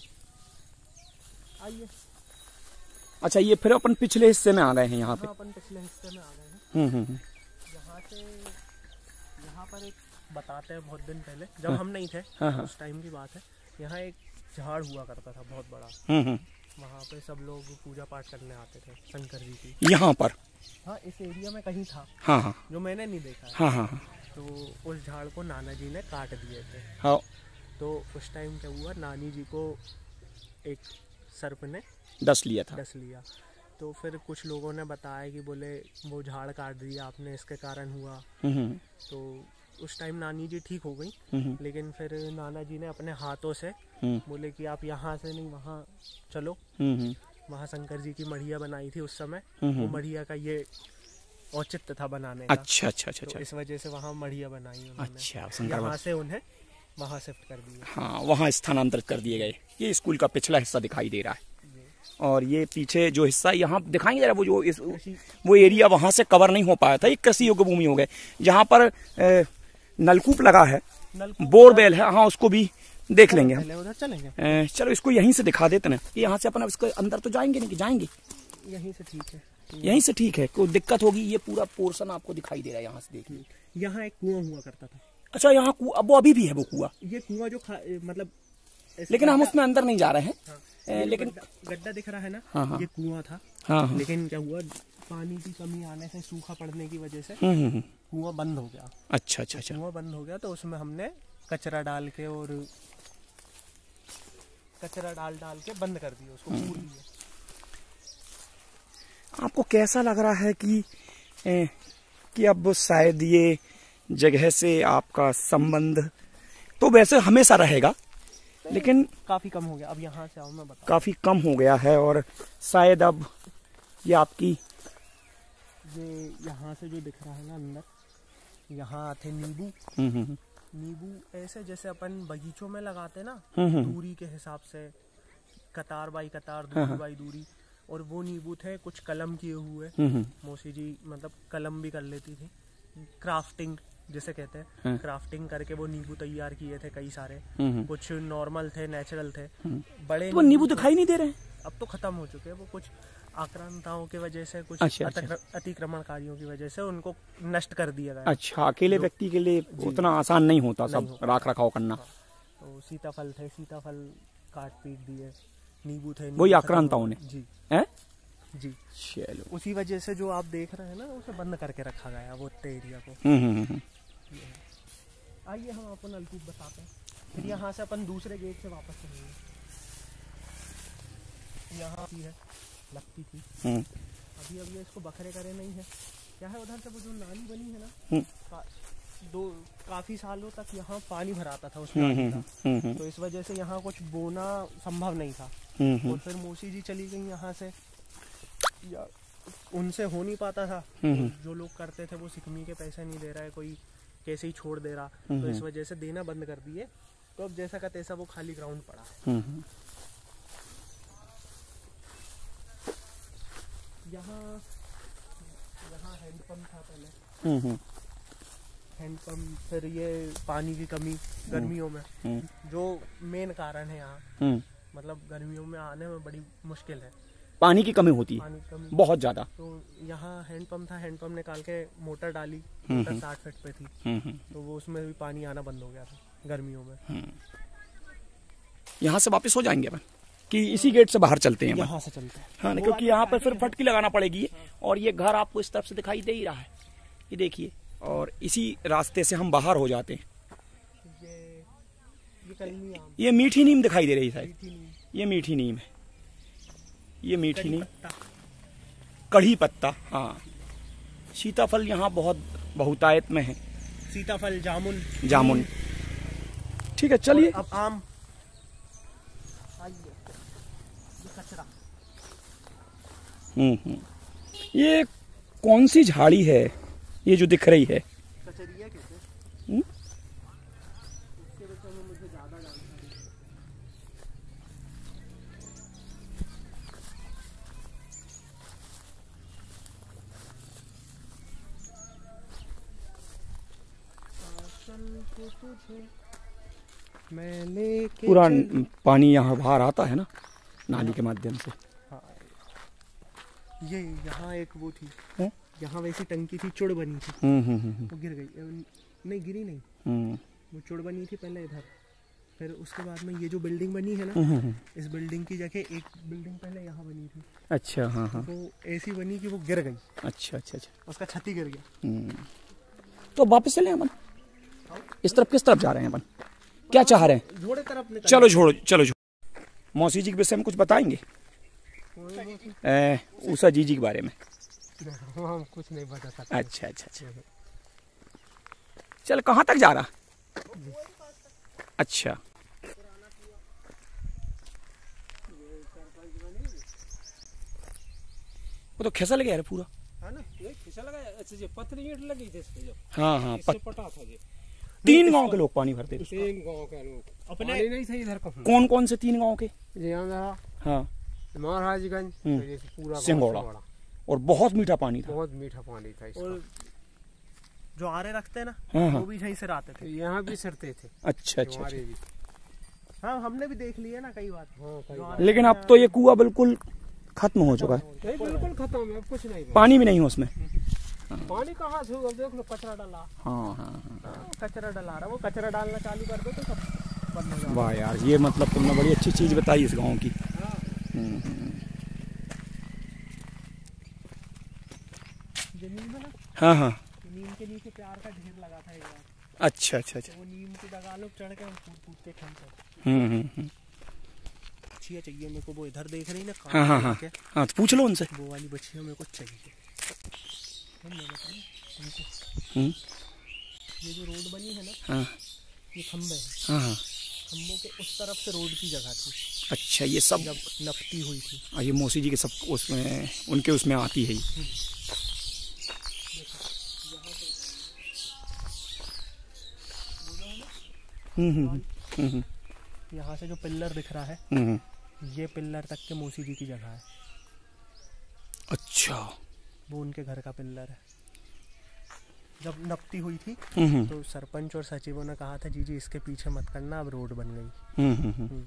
आइए। अच्छा, ये फिर अपन पिछले हिस्से में आ गए हैं यहाँ पे। हाँ, अपन पिछले हिस्से में आ गए हैं। हम्म हम्म। यहाँ से यहाँ पर एक बताते हैं, बहुत दिन पहले जब हम नहीं थे, हाँ हाँ। उस टाइम की बात है। यहाँ एक झाड़ हुआ करता था बहुत बड़ा। हम्म हम्म। वहाँ पे सब लोग पूजा पाठ करने आते थे शंकर जी की। यहाँ पर? हाँ, इस एरिया में कहीं था। हाँ हाँ जो मैंने नहीं देखा है। हाँ हाँ हाँ। तो उस झाड़ को नाना जी ने काट दिए थे। हाँ। तो उस टाइम क्या हुआ, नानी जी को एक सर्प ने डस लिया था। डस लिया। तो फिर कुछ लोगों ने बताया कि बोले वो झाड़ काट दिया आपने, इसके कारण हुआ। हम्म। तो उस टाइम नानी जी ठीक हो गई। हम्म। लेकिन फिर नाना जी ने अपने हाथों से हम्म। बोले कि आप यहाँ से नहीं वहाँ चलो। हम्म। वहाँ शंकर जी की मढ़िया बनाई थी उस समय। हम्म। वो मढ़िया का ये औचित्य था बनाने का। अच्छा अच्छा अच्छा तो अच्छा। इस वजह से वहाँ मढ़िया बनाई उन्होंने। अच्छा, शंकर यहाँ बाबा। से उन्हें वहाँ शिफ्ट कर दिया। हाँ, वहाँ स्थानांतरित कर दिए गए। ये स्कूल का पिछला हिस्सा दिखाई दे रहा है। और ये पीछे जो हिस्सा यहाँ दिखाएंगे जरा, वो जो इस वो एरिया वहाँ से कवर नहीं हो पाया था। एक कृषि योग्य भूमि हो गए जहाँ पर ए, नलकूप लगा है, बोरवेल है। हाँ, उसको भी देख लेंगे हम। उधर चलेंगे। ए, चलो इसको यहीं से दिखा देते ना। यहाँ से अपन इसको अंदर तो जाएंगे नहीं कि जाएंगे? यहीं से ठीक है। यहीं से ठीक है, कोई दिक्कत होगी? ये पूरा पोर्शन आपको दिखाई दे रहा है यहाँ से, देखिए। यहाँ एक कुआं हुआ करता था। अच्छा, यहाँ कुआं, अब वो अभी भी है वो कुआं? ये कुआं जो मतलब, लेकिन हम उसमें अंदर नहीं जा रहे हैं। हाँ, ए, लेकिन गड्ढा दिख रहा है ना। हाँ, हाँ। ये कुआं था। हाँ, हाँ। लेकिन क्या हुआ, पानी की कमी आने से, सूखा पड़ने की वजह से हम्म हम्म। कुआं बंद हो गया। अच्छा अच्छा अच्छा। कुआं बंद हो गया तो उसमें हमने कचरा डाल के और कचरा डाल डाल के बंद कर दिया उसको, पूर दिया। आपको कैसा लग रहा है कि ए, कि अब शायद ये जगह से आपका संबंध तो वैसे हमेशा रहेगा, लेकिन काफी कम हो गया। अब यहाँ से आओ मैं बताऊं, काफी कम हो गया है और शायद अब ये आपकी ये यहाँ से जो दिख रहा है ना अंदर, यहाँ थे नींबू। हम्म हम्म नींबू ऐसे जैसे अपन बगीचों में लगाते ना, हम्म दूरी के हिसाब से, कतार बाई कतार, दूरी बाई दूरी, और वो नींबू थे कुछ कलम किए हुए। हम्म मौसी जी मतलब कलम भी कर लेती थी, क्राफ्टिंग जिसे कहते हैं, क्राफ्टिंग करके वो नींबू तैयार किए थे कई सारे। हम्म कुछ नॉर्मल थे, नेचुरल थे, बड़े तो वो नींबू दिखाई नहीं दे रहे हैं। अब तो खत्म हो चुके हैं। वो कुछ आक्रांताओं की वजह से, कुछ अच्छा, अतिक्र- अतिक्रमणकारियों की वजह से उनको नष्ट कर दिया गया। अच्छा, अकेले व्यक्ति के लिए उतना आसान नहीं होता सब राख रखाव करना। तो सीताफल थे, सीताफल काट पीट दिए। नींबू थे, वही आक्रांताओं ने जी हैं? जी। चलो, उसी वजह से जो आप देख रहे हैं ना, उसे बंद करके रखा गया वो इतने एरिया को। हम्म हम्म हम्म आइए हम आपको नलकूप बताते हैं, फिर यहाँ से अपन दूसरे गेट से वापस चलेंगे। यहाँ की है, लगती थी हम्म अभी अब ये इसको बखरे करे नहीं है। क्या है, उधर से वो जो नाली बनी है ना, हम्म का, दो काफी सालों तक यहाँ पानी भराता था उस हम्म नाली हम्म का। हम्म तो इस वजह से यहाँ कुछ बोना संभव नहीं था। हम्म और फिर मौसी जी चली गई यहाँ से, या उनसे हो नहीं पाता था। हम्म जो लोग करते थे वो सिकमी के पैसे नहीं दे रहा है, कोई कैसे ही छोड़ दे रहा, तो इस वजह से देना बंद कर दिए। तो अब जैसा का तैसा वो खाली ग्राउंड पड़ा है। हम्म यहाँ यहाँ हैंडपम्प था पहले, हम्म हैंडपम्प, फिर ये पानी की कमी गर्मियों में, हम्म जो मेन कारण है यहाँ। हम्म मतलब गर्मियों में आने में बड़ी मुश्किल है, पानी की कमी होती है पानी की कमी। बहुत ज्यादा। तो यहाँ हैंडपम्प था, हैंडपम्प निकाल के मोटर डाली, मोटर साठ फीट पे थी, हम्म तो वो उसमें भी पानी आना बंद हो गया था गर्मियों में। यहाँ से वापस हो जाएंगे अपन कि इसी गेट से बाहर चलते हैं अपन? यहाँ से चलते हैं। हाँ, नहीं, क्योंकि यहाँ पर फिर फटकी लगाना पड़ेगी। और ये घर आपको इस तरफ से दिखाई दे ही रहा है, ये देखिए, और इसी रास्ते से हम बाहर हो जाते हैं। ये ये कलमी आम, ये मीठी नीम दिखाई दे रही है शायद, मीठी नीम, ये मीठी नीम है, ये मीठी कड़ी नीम, पत्ता, कढ़ी पत्ता। हाँ, सीताफल यहाँ बहुत बहुतायत में है, सीताफल, जामुन, जामुन। ठीक है, चलिए। अब आम। आइए, ये कचरा, हम्म हम्म ये कौन सी झाड़ी है ये जो दिख रही है? कचरिया कहते हैं। हम्म? इसके विषय में मुझे ज्यादा जानकारी है। मैं लेके पूरा चल- पानी यहाँ बाहर आता है ना नाली के माध्यम से। हाँ। ये यहाँ एक वो थी, हैं? यहाँ वैसी टंकी थी, चुड़ बनी थी, हम्म हम्म हम्म वो गिर गई। अ, नहीं गिरी नहीं, हम्म वो चुड़ बनी थी पहले इधर, फिर उसके बाद में ये जो बिल्डिंग बनी है ना, हम्म, हम्म। इस बिल्डिंग की जगह एक बिल्डिंग पहले यहाँ बनी थी, अच्छा, हाँ हाँ, वो ऐसी बनी कि वो गिर गई, अच्छा अच्छा अच्छा। उसका छत ही गिर गया। हम्म। तो वापस चले अपन? इस तरफ किस तरफ जा रहे हैं अपन? क्या चाह रहे हैं? घोड़े तरफ निकल। चलो छोड़ो, चलो छोड़ो। मौसी जी के विषय में कुछ बताएंगे? ए, उषा जी जी के बारे में? हम कुछ नहीं बता सकते। अच्छा अच्छा अच्छा। चल, कहाँ तक जा रहा? अच्छा, वो तो खिसल गया है पूरा। है ना, ये खिसा लगा, अच्छा जो पत्थर ईंट लगी थी इसके, जो हाँ हाँ, इससे पत, पटा था ये। तीन गांव के लोग पानी भरते थे। तीन गांव के लोग अपने- पानी नहीं सही इधर कहूँ। कौन कौन से तीन गांव के? ये हमारा हाँ, महाराजगंज, हम्म। तो ये पूरा गाँव सिंगोड़ा। सिंगोड़ा। और बहुत मीठा पानी था। बहुत मीठा पानी था इसका। और जो आरे रखते हैं ना, हाँ हाँ, वो भी यहीं से आते तो थे। यहाँ भी सरते थे अच्छा अच्छा हमारे अच्छा। भी। हाँ, हमने भी देख लिया ना कई बार। हाँ, कई जो बार। आरे लेकिन अब तो ये कुआं बिल्कुल खत्म हो चुका है, नहीं, बिल्कुल खत्म है, अब कुछ नहीं बचा। पानी भी नहीं है उसमें। पानी कहाँ से होगा, देख लो कचरा डाला। हाँ हाँ हाँ, कचरा डला रहा, वो कचरा डालना चालू कर दो तो सब बंद हो जाएगा। वाह यार, ये मतलब तुमने बड़ी अच्छी चीज बताई इस गांव की। हम्म, हम्म। जो नीम है ना, हाँ हाँ, तो नीम के नीचे प्यार का ढेर लगा था एक बार, अच्छा अच्छा अच्छा। तो वो नीम की डगालों पे चढ़ के हम कूद कूद के खेलते थे। हम्म हम्म हम्म। बछिया चाहिए मेरे को, वो इधर देख रही ना। हाँ हाँ हाँ हाँ, तो पूछ लो उनसे। वो वाली बछिया मेरे को चाहिए। हम्म, ये जो रोड बनी है ना, हाँ ये खम्बे है, हाँ हाँ, खम्बों के उस तरफ से रोड की जगह थी अच्छा ये सब जब नपती हुई थी। आ, ये मौसी जी के सब उसमें उनके उसमें आती है ये। हम्म हम्म हम्म, यहाँ से जो पिल्लर दिख रहा है, हम्म, ये पिल्लर तक के मौसी जी की जगह है। अच्छा, वो उनके घर का पिल्लर है। जब नपती हुई थी हम्म तो सरपंच और सचिवों ने कहा था जी जी इसके पीछे मत करना, अब रोड बन गई। हम्म हम्म हम्म,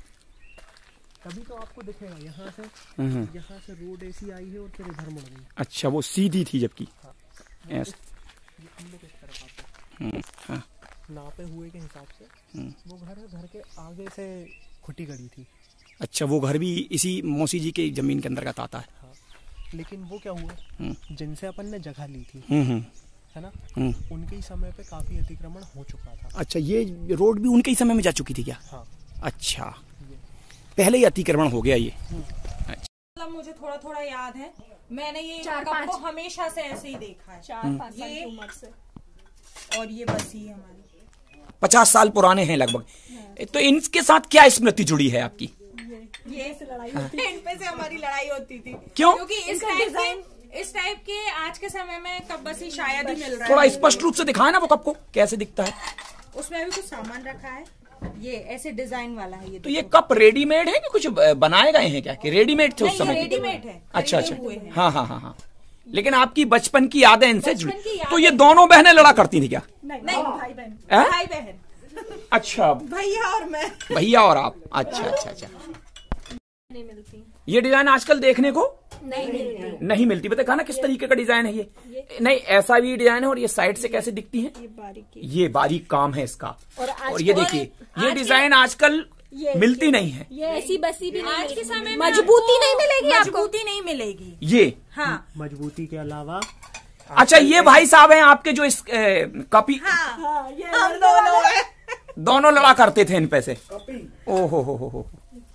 तभी तो आपको दिखेगा यहाँ से, हम्म, यहाँ से रोड ऐसी आई है और फिर इधर मुड़ गई। अच्छा वो सीधी थी जबकि हाँ, ऐस- ये हम लोग इस तरफ आते हम्म, हाँ, नापे हुए के हिसाब से। हम्म, वो घर है, घर के आगे से खुटी गड़ी थी। अच्छा वो घर भी इसी मौसी जी के जमीन के अंतर्गत आता है। हाँ, लेकिन वो क्या हुआ, हम्म जिनसे अपन ने जगह ली थी हम्म हम्म, है ना, हम्म, उनके ही समय पे काफी अतिक्रमण हो चुका था। अच्छा ये रोड भी उनके ही समय में जा चुकी थी क्या? हाँ, अच्छा पहले ही अतिक्रमण हो गया ये। मतलब मुझे थोड़ा थोड़ा याद है, मैंने ये चार कप पाँच। को हमेशा से ऐसे ही देखा है। चार पाँच साल की उम्र से। और ये बसी है हमारी। पचास साल पुराने हैं लगभग। तो इनके साथ क्या स्मृति जुड़ी है आपकी? ये लड़ाई होती थी, इन पे से हमारी लड़ाई होती थी। क्यों? क्योंकि इस इनका टाइप डिजाइन के इस टाइप के आज के समय में कप बसी शायद ही मिल रहा थोड़ा है। स्पष्ट रूप से दिखाए ना वो कप को कैसे दिखता है। उसमें भी कुछ सामान रखा है, ये ऐसे डिजाइन वाला है। ये तो ये कप रेडीमेड है कि कुछ बनाए गए हैं क्या, कि रेडीमेड थे उस नहीं, समय ये के? रेडीमेड है, अच्छा खरीदे अच्छा, हुए हैं। हाँ हाँ हाँ हाँ। लेकिन आपकी बचपन की यादें इनसे बचपन जुड़ी। की यादें- तो ये दोनों बहनें लड़ा करती थी क्या? नहीं, नहीं, भाई बहन। हैं? भाई बहन, अच्छा भैया और मैं। भैया और आप, अच्छा अच्छा अच्छा। नहीं मिलती, ये डिजाइन आजकल देखने को नहीं मिलती। नहीं मिलती। पता कहा ना किस तरीके का डिजाइन है ये? नहीं ऐसा भी डिजाइन है। और ये साइड से कैसे दिखती है? ये बारीकी। ये बारीक काम है इसका। और आज और ये देखिए ये डिजाइन आजकल ये- मिलती नहीं है। ये ऐसी बसी भी नहीं आज के मिलेगी। समय में मजबूती आपको नहीं मिलेगी आपको। मजबूती नहीं मिलेगी। ये हाँ मजबूती के अलावा अच्छा ये भाई साहब हैं आपके जो इस ए, कॉपी हाँ, हाँ, ये हम दोनों हैं। दोनों लड़ा करते थे इन पे से। ओ हो हो हो हो।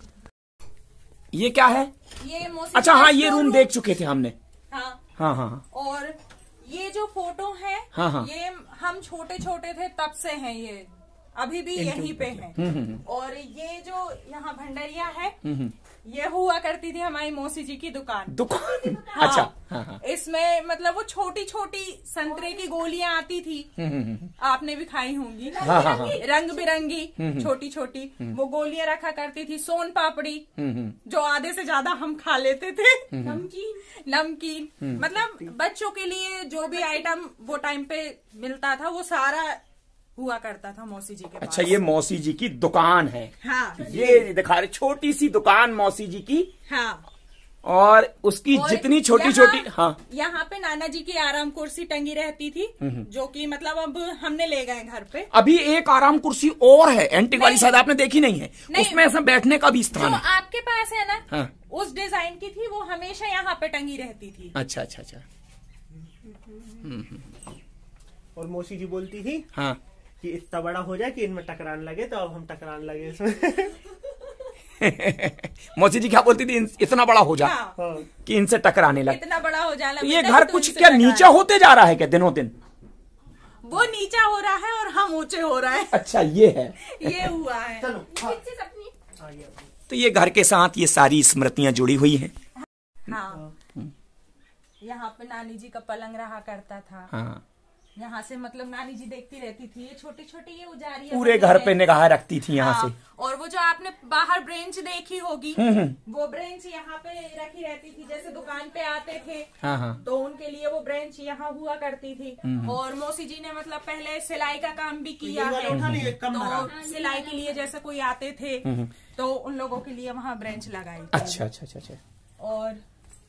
ये क्या है? ये मौसी अच्छा का हाँ ये स्टोर रूम देख चुके थे हमने। हाँ, हाँ हाँ हाँ। और ये जो फोटो है, हाँ, हाँ। ये हम छोटे छोटे थे तब से हैं, ये अभी भी यहीं पे हैं। हम्म हम्म और ये जो यहाँ भंडरिया है, हम्म, ये हुआ करती थी हमारी मौसी जी की दुकान। दुकान। हाँ, अच्छा हाँ हाँ। इसमें मतलब वो छोटी छोटी संतरे की गोलियां आती थी, हम्म, हम्म, हम्म। आपने भी खाई होंगी। हाँ, हाँ, हाँ। रंग बिरंगी छोटी छोटी वो गोलियां रखा करती थी। सोन पापड़ी, हम्म, हम्म। जो आधे से ज्यादा हम खा लेते थे। नमकीन। नमकीन, मतलब बच्चों के लिए जो भी आइटम वो टाइम पे मिलता था वो सारा हुआ करता था मौसी जी के पास। अच्छा ये मौसी जी की दुकान है। हाँ, ये दिखा रहे छोटी सी दुकान मौसी जी की। हाँ। और उसकी और जितनी छोटी यहाँ- छोटी हाँ यहाँ पे नाना जी की आराम कुर्सी टंगी रहती थी, जो कि मतलब अब हमने ले गए घर पे। अभी एक आराम कुर्सी और है एंटीक वाली, शायद आपने देखी नहीं है। नहीं। उसमें ऐसा बैठने का भी जो स्थान है। आपके पास है ना, हाँ। उस डिजाइन की थी, वो हमेशा यहाँ पे टंगी रहती थी। अच्छा अच्छा अच्छा। और मौसी जी बोलती थी हाँ कि इतना बड़ा हो जाए कि इनमें टकरान लगे, तो अब हम टकरान लगे इसमें। मौसी जी क्या बोलती थी? इन- इतना बड़ा हो जा हाँ, हाँ, कि इनसे टकराने लगे। इतना बड़ा हो जाना तो ये बेटा घर कि कुछ तुमसे क्या टकराए। नीचा होते जा रहा है क्या दिनों दिन? वो नीचा हो रहा है और हम ऊंचे हो रहे हैं। अच्छा ये है। ये हुआ है। चलो हाँ, एक चीज अपनी आइए। तो ये घर के साथ ये सारी स्मृतियां जुड़ी हुई हैं। हाँ, यहाँ पे नानी जी का पलंग रहा करता था। हाँ यहाँ से मतलब नानी जी देखती रहती थी। ये छोटी छोटी ये उजारी पूरे घर पे निगाह रखती थी यहाँ से। और वो जो आपने बाहर ब्रेंच देखी होगी, वो ब्रेंच यहाँ पे रखी रहती थी। जैसे दुकान पे आते थे हाँ हाँ तो उनके लिए वो ब्रेंच यहाँ हुआ करती थी। और मौसी जी ने मतलब पहले सिलाई का काम भी किया है, उठा नहीं, एक कम भरा। तो सिलाई के लिए जैसे कोई आते थे तो उन लोगों के लिए वहाँ ब्रेंच लगाई थी। अच्छा अच्छा अच्छा अच्छा। और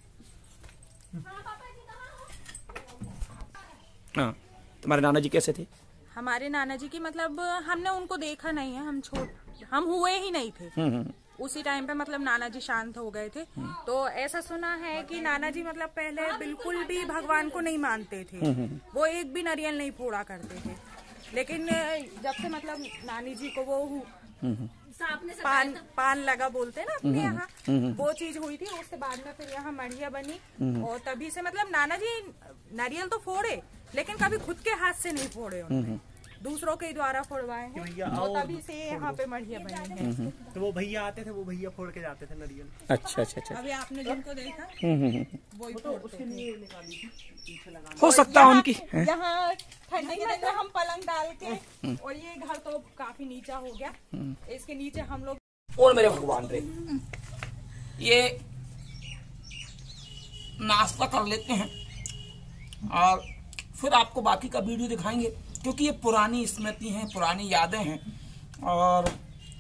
हाँ तुम्हारे नाना जी कैसे थे? हमारे नाना जी की मतलब हमने उनको देखा नहीं है, हम छोट हम हुए ही नहीं थे हम्म हम्म उसी टाइम पे। मतलब नाना जी शांत हो गए थे। तो ऐसा सुना है कि नाना जी मतलब पहले बिल्कुल भी भगवान को नहीं मानते थे, वो एक भी नारियल नहीं फोड़ा करते थे। लेकिन जब से मतलब नानी जी को वो सांप ने पान पान लगा बोलते हैं ना अपने यहाँ, वो चीज हुई थी। उसके बाद में फिर यहाँ मढ़िया बनी और तभी से मतलब नाना जी नारियल तो फोड़े लेकिन कभी खुद के हाथ से नहीं फोड़े उन्होंने, दूसरों के द्वारा फोड़वाए हैं। तो तभी से यहाँ पे मढ़िया बनी है। तो वो भैया आते थे, वो भैया फोड़ के जाते थे नारियल। अच्छा अच्छा अच्छा। अभी आपने जिनको देखा वही फोड़ते थे। हो सकता है उनकी यहाँ ठंडी के दिन में हम पलंग डाल के, और ये घर तो काफी नीचा हो गया, इसके नीचे हम लोग। और मेरे भगवान रे, ये नाश्ता कर लेते हैं और फिर आपको बाकी का वीडियो दिखाएंगे, क्योंकि ये पुरानी स्मृति हैं, पुरानी यादें हैं। और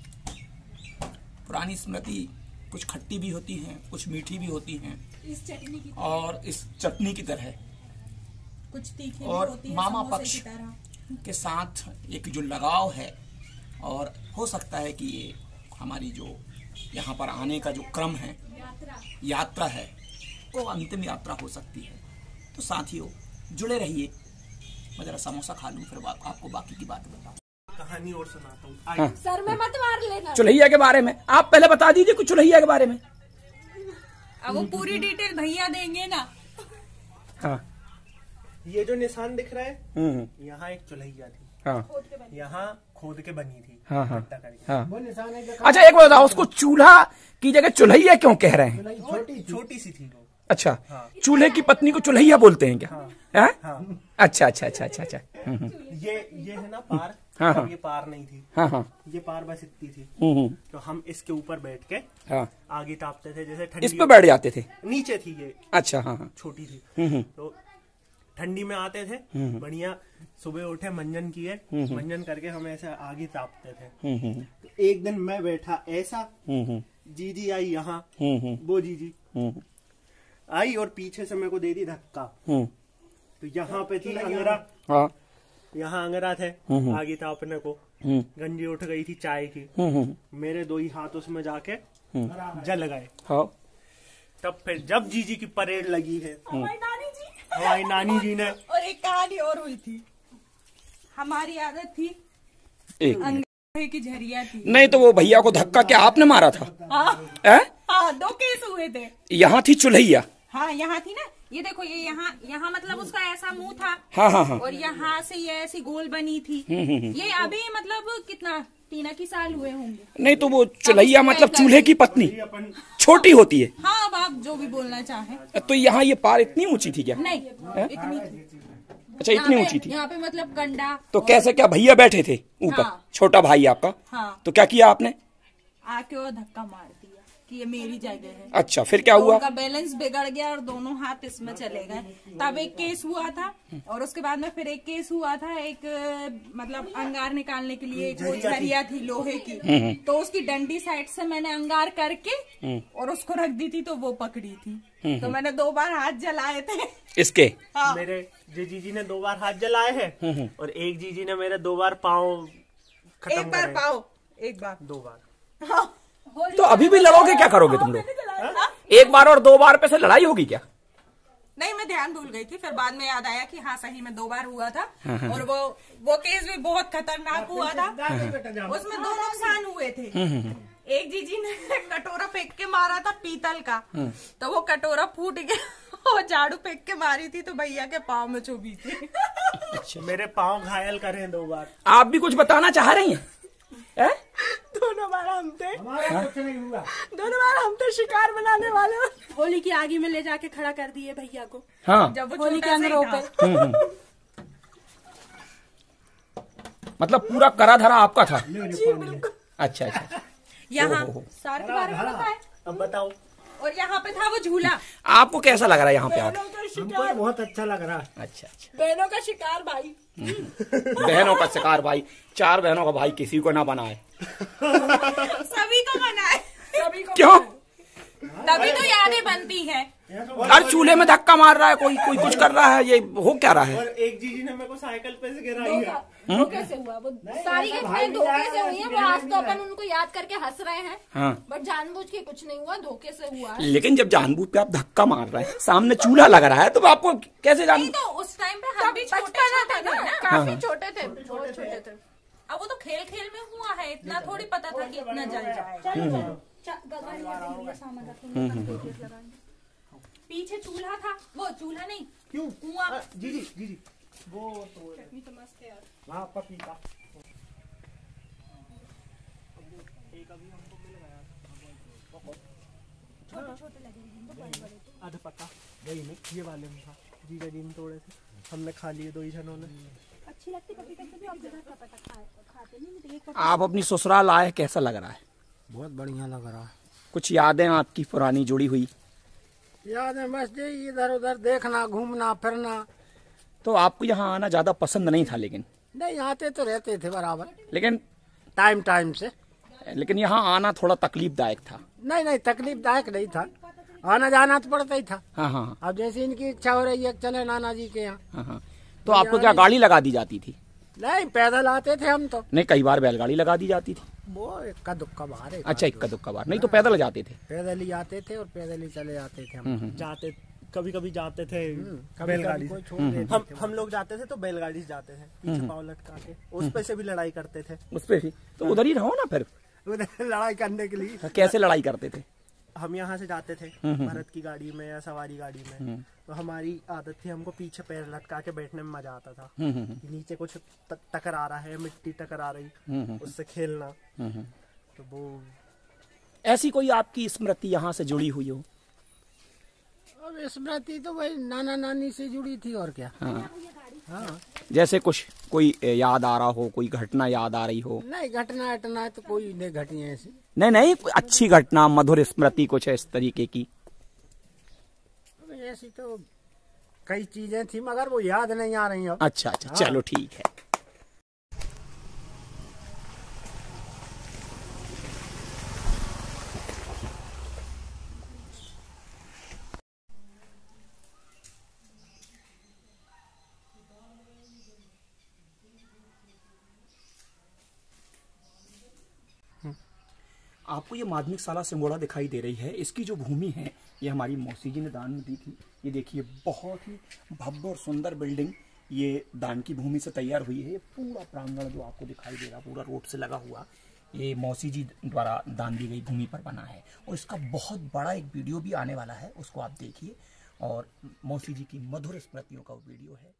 पुरानी स्मृति कुछ खट्टी भी होती हैं, कुछ मीठी भी होती हैं, इस चटनी की और इस चटनी की तरह कुछ तीखी और भी होती है, मामा समोसे पक्ष की तरह। के साथ एक जो लगाव है, और हो सकता है कि ये हमारी जो यहाँ पर आने का जो क्रम है, यात्रा है, वो अंतिम यात्रा हो सकती है। तो साथियों जुड़े रहिए, मैं जरा समोसा खा लूँ फिर आपको बाकी की बात बताऊँ। कहानी और सुनाता हूँ। हाँ। सर में मत मार लेना। चुल्हिया के बारे में आप पहले बता दीजिए कुछ चुल्हिया के बारे में। अब वो पूरी डिटेल भैया देंगे ना। हाँ। ये जो निशान दिख रहा है, हम्म। यहाँ एक चुल्हिया थी। हाँ। यहाँ खोद के बनी थी। हाँ हाँ गड्ढा करके। हाँ। अच्छा एक बात बताओ, उसको चूल्हा की जगह चुल्हिया क्यों कह रहे हैं? छोटी छोटी सी थी वो। अच्छा। हाँ। चूल्हे की पत्नी को चुल्हिया बोलते हैं क्या? हाँ। हाँ? अच्छा अच्छा अच्छा अच्छा अच्छा। हम्म, ये ये है ना पार। हाँ, हाँ। ये पार नहीं थी। हाँ हाँ। ये पार बस इतनी थी। हम्म, तो हम इसके ऊपर बैठ के हाँ। आगे तापते थे, जैसे ठंडी इस पे बैठ जाते थे? नीचे थी ये, अच्छा। हाँ हाँ। छोटी थी। हम्म, तो ठंडी में आते थे, बढ़िया सुबह उठे, मंजन किए, मंजन करके हम ऐसे आगे तापते थे। हम्म, तो एक दिन मैं बैठा ऐसा, हम्म, जीजी आई यहाँ, हम्म, वो जीजी हम्म, आई और पीछे से मेरे को दे दी धक्का। हम्म। तो यहाँ पे थी अंगरा, हाँ। यहाँ अंगरा थे, आगे तापने को। हम्म, गंजी उठ गई थी चाय की, हम्म, मेरे दो ही हाथ उसमें जाके जल गए। हाँ। तब फिर जब जीजी की परेड लगी है, हमारी नानी जी हमारी नानी जी ने, और एक कहानी और हुई थी। हमारी आदत थी, एक अंगूठे की झरिया थी। नहीं तो वो भैया को धक्का क्या आपने मारा था? हाँ है? हाँ, दो केस हुए थे। यहाँ थी चुल्हिया। हाँ यहाँ थी ना, ये देखो, ये यहाँ यहाँ मतलब उसका ऐसा मुंह था। हाँ हाँ हाँ। और यहाँ से ये ऐसी गोल बनी थी। ये अभी मतलब कितना तीन की साल हुए होंगे। नहीं तो वो चुल्हिया मतलब चूल्हे की पत्नी छोटी होती है। हाँ, अब आप जो भी बोलना चाहें। तो यहाँ ये पार इतनी ऊंची थी क्या? नहीं, इतनी थी। अच्छा, इतनी ऊंची थी। यहाँ पे मतलब कंडा। तो कैसे, क्या भैया बैठे थे ऊपर? हाँ। छोटा भाई आपका। हाँ। तो क्या किया आपने? आके और धक्का मार दिया कि ये मेरी जगह है। अच्छा, फिर क्या तो हुआ? उनका बैलेंस बिगड़ गया और दोनों हाथ इसमें चले गए। तब एक केस हुआ था, और उसके बाद में फिर एक केस हुआ था, एक मतलब अंगार निकालने के लिए एक वो झरिया थी लोहे की। तो उसकी डंडी साइड से मैंने अंगार करके और उसको रख दी थी, तो वो पकड़ी थी। तो मैंने दो बार हाथ जलाए थे इसके। हाँ। मेरे जे जीजी ने दो बार हाथ जलाए हैं, और एक जीजी ने मेरे दो बार पाँव खत्म एक बार करे। पाओ, एक बार दो बार। हाँ। तो अभी भी लड़ोगे? क्या करोगे तुम लोग? एक बार और दो बार पे से लड़ाई होगी क्या? नहीं, मैं ध्यान भूल गई थी, फिर बाद में याद आया कि हाँ सही में दो बार हुआ था। और वो वो केस भी बहुत खतरनाक हुआ था। उसमें दो नुकसान हुए थे। एक जीजी ने कटोरा फेंक के मारा था पीतल का, तो वो कटोरा फूट गया और झाड़ू फेंक के मारी थी तो भैया के पाँव में चुभी थी। अच्छा, मेरे पाँव घायल करे दो बार। आप भी कुछ बताना चाह रही हैं? है? दोनों बार हम थे, कुछ नहीं हुआ। दोनों बार हम थे शिकार बनाने वाले। होली की आगे में ले जाके खड़ा कर दिए भैया को। हाँ। जब वो होली के छोटा सा ही अंदर था। होकर मतलब पूरा करा धरा आपका था? अच्छा अच्छा। यहाँ ओहो। सार के बारे में पता है। अब बताओ। और यहाँ पे था वो झूला। आपको कैसा लग रहा है यहाँ पे आके? बहनों का हमको शिकार, बहुत अच्छा लग रहा है। अच्छा अच्छा। बहनों का शिकार भाई। बहनों का शिकार भाई, चार बहनों का भाई किसी को ना बनाए। सभी को बनाए, सभी को क्यों? बनाए। तभी तो यादें बनती हैं। अरे चूल्हे में धक्का मार रहा है कोई, कोई कुछ कर रहा है, ये हो क्या रहा है? और एक जीजी ने मेरे को साइकिल पे से गिराई है। धोखे से हुआ वो, सारी घटनाएं धोखे से हुई है। वो आज तो अपन उनको याद करके हंस रहे हैं, हाँ। बट जानबूझ के कुछ नहीं हुआ, धोखे से हुआ है। लेकिन जब जानबूझ पे आप धक्का मार रहे हैं, सामने चूल्हा लग रहा है, तो आपको कैसे जान? नहीं तो उस टाइम पे हम भी छोटे बचपना था थे ना, ना। काफी छोटे थे, बहुत छोटे थे। अब वो तो खेल खेल में हुआ है, इतना थोड़ी पता था कि इतना जल जाएगा। पीछे चूल्हा था, वो चूल्हा नहीं क्यों कुआं। जी जी जी जी वो तो चटनी तो मस्त है यार। हाँ पपीता एक अभी हमको मिल गया छोटे छोटे लगे हैं, तो बड़े बड़े तो आधा पत्ता वही में ये वाले में था जी का दिन तोड़े थे, हमने खा लिए दो ही जनों ने। अच्छी लगती पपीता से भी, आप घर का पता खाए खाते नहीं, मुझे एक आप अपनी ससुराल आए, कैसा लग रहा है? बहुत बढ़िया लग रहा है। कुछ यादें आपकी पुरानी जुड़ी हुई? यादें बस ये इधर उधर देखना, घूमना फिरना। तो आपको यहाँ आना ज्यादा पसंद नहीं था, लेकिन नहीं आते तो रहते थे बराबर, लेकिन टाइम टाइम से। लेकिन यहाँ आना थोड़ा तकलीफदायक था। नहीं नहीं तकलीफदायक नहीं था, आना जाना तो पड़ता ही था। हाँ हाँ अब जैसे इनकी इच्छा हो रही है चले नाना जी के यहाँ। हाँ हाँ। तो आपको क्या गाड़ी लगा दी जाती थी? नहीं पैदल आते थे हम तो। नहीं, कई बार बैलगाड़ी लगा दी जाती थी। वो इक्का दुक्का बाहर है। अच्छा, इक्का दुक्का बार, नहीं तो पैदल जाते थे। पैदल ही आते थे और पैदल ही चले जाते थे हम। जाते कभी कभी जाते थे कभी बैलगाड़ी कभी कोई से। छोड़ देते हम थे। हम लोग जाते थे तो बैलगाड़ी से जाते थे, पीछे पाँव लटका के, उस पे से भी लड़ाई करते थे। उस पे भी तो उधर ही रहो ना फिर। उधर लड़ाई करने के लिए कैसे लड़ाई करते थे? हम यहाँ से जाते थे भरत की गाड़ी में या सवारी गाड़ी में, तो हमारी आदत थी हमको पीछे पैर लटका के बैठने में मजा आता था। कि नीचे कुछ त- टकरा रहा है, मिट्टी टकरा रही, उससे खेलना। तो वो ऐसी कोई आपकी स्मृति यहाँ से जुड़ी हुई हो? अब स्मृति तो वही नाना नानी से जुड़ी थी और क्या। हाँ। हाँ जैसे कुछ कोई याद आ रहा हो, कोई घटना याद आ रही हो? नहीं घटना घटना है तो कोई नहीं घटी है ऐसी। नहीं नहीं, अच्छी घटना, मधुर स्मृति कुछ है इस तरीके की? ऐसी तो कई चीजें थी मगर वो याद नहीं आ रही अब। अच्छा अच्छा, चलो ठीक है। आपको ये माध्यमिक शाला सिंगोड़ा दिखाई दे रही है, इसकी जो भूमि है ये हमारी मौसी जी ने दान में दी थी। ये देखिए बहुत ही भव्य और सुंदर बिल्डिंग ये दान की भूमि से तैयार हुई है। ये पूरा प्रांगण जो आपको दिखाई दे रहा, पूरा रोड से लगा हुआ, ये मौसी जी द्वारा दान दी गई भूमि पर बना है। और इसका बहुत बड़ा एक वीडियो भी आने वाला है, उसको आप देखिए। और मौसी जी की मधुर स्मृतियों का वो वीडियो है।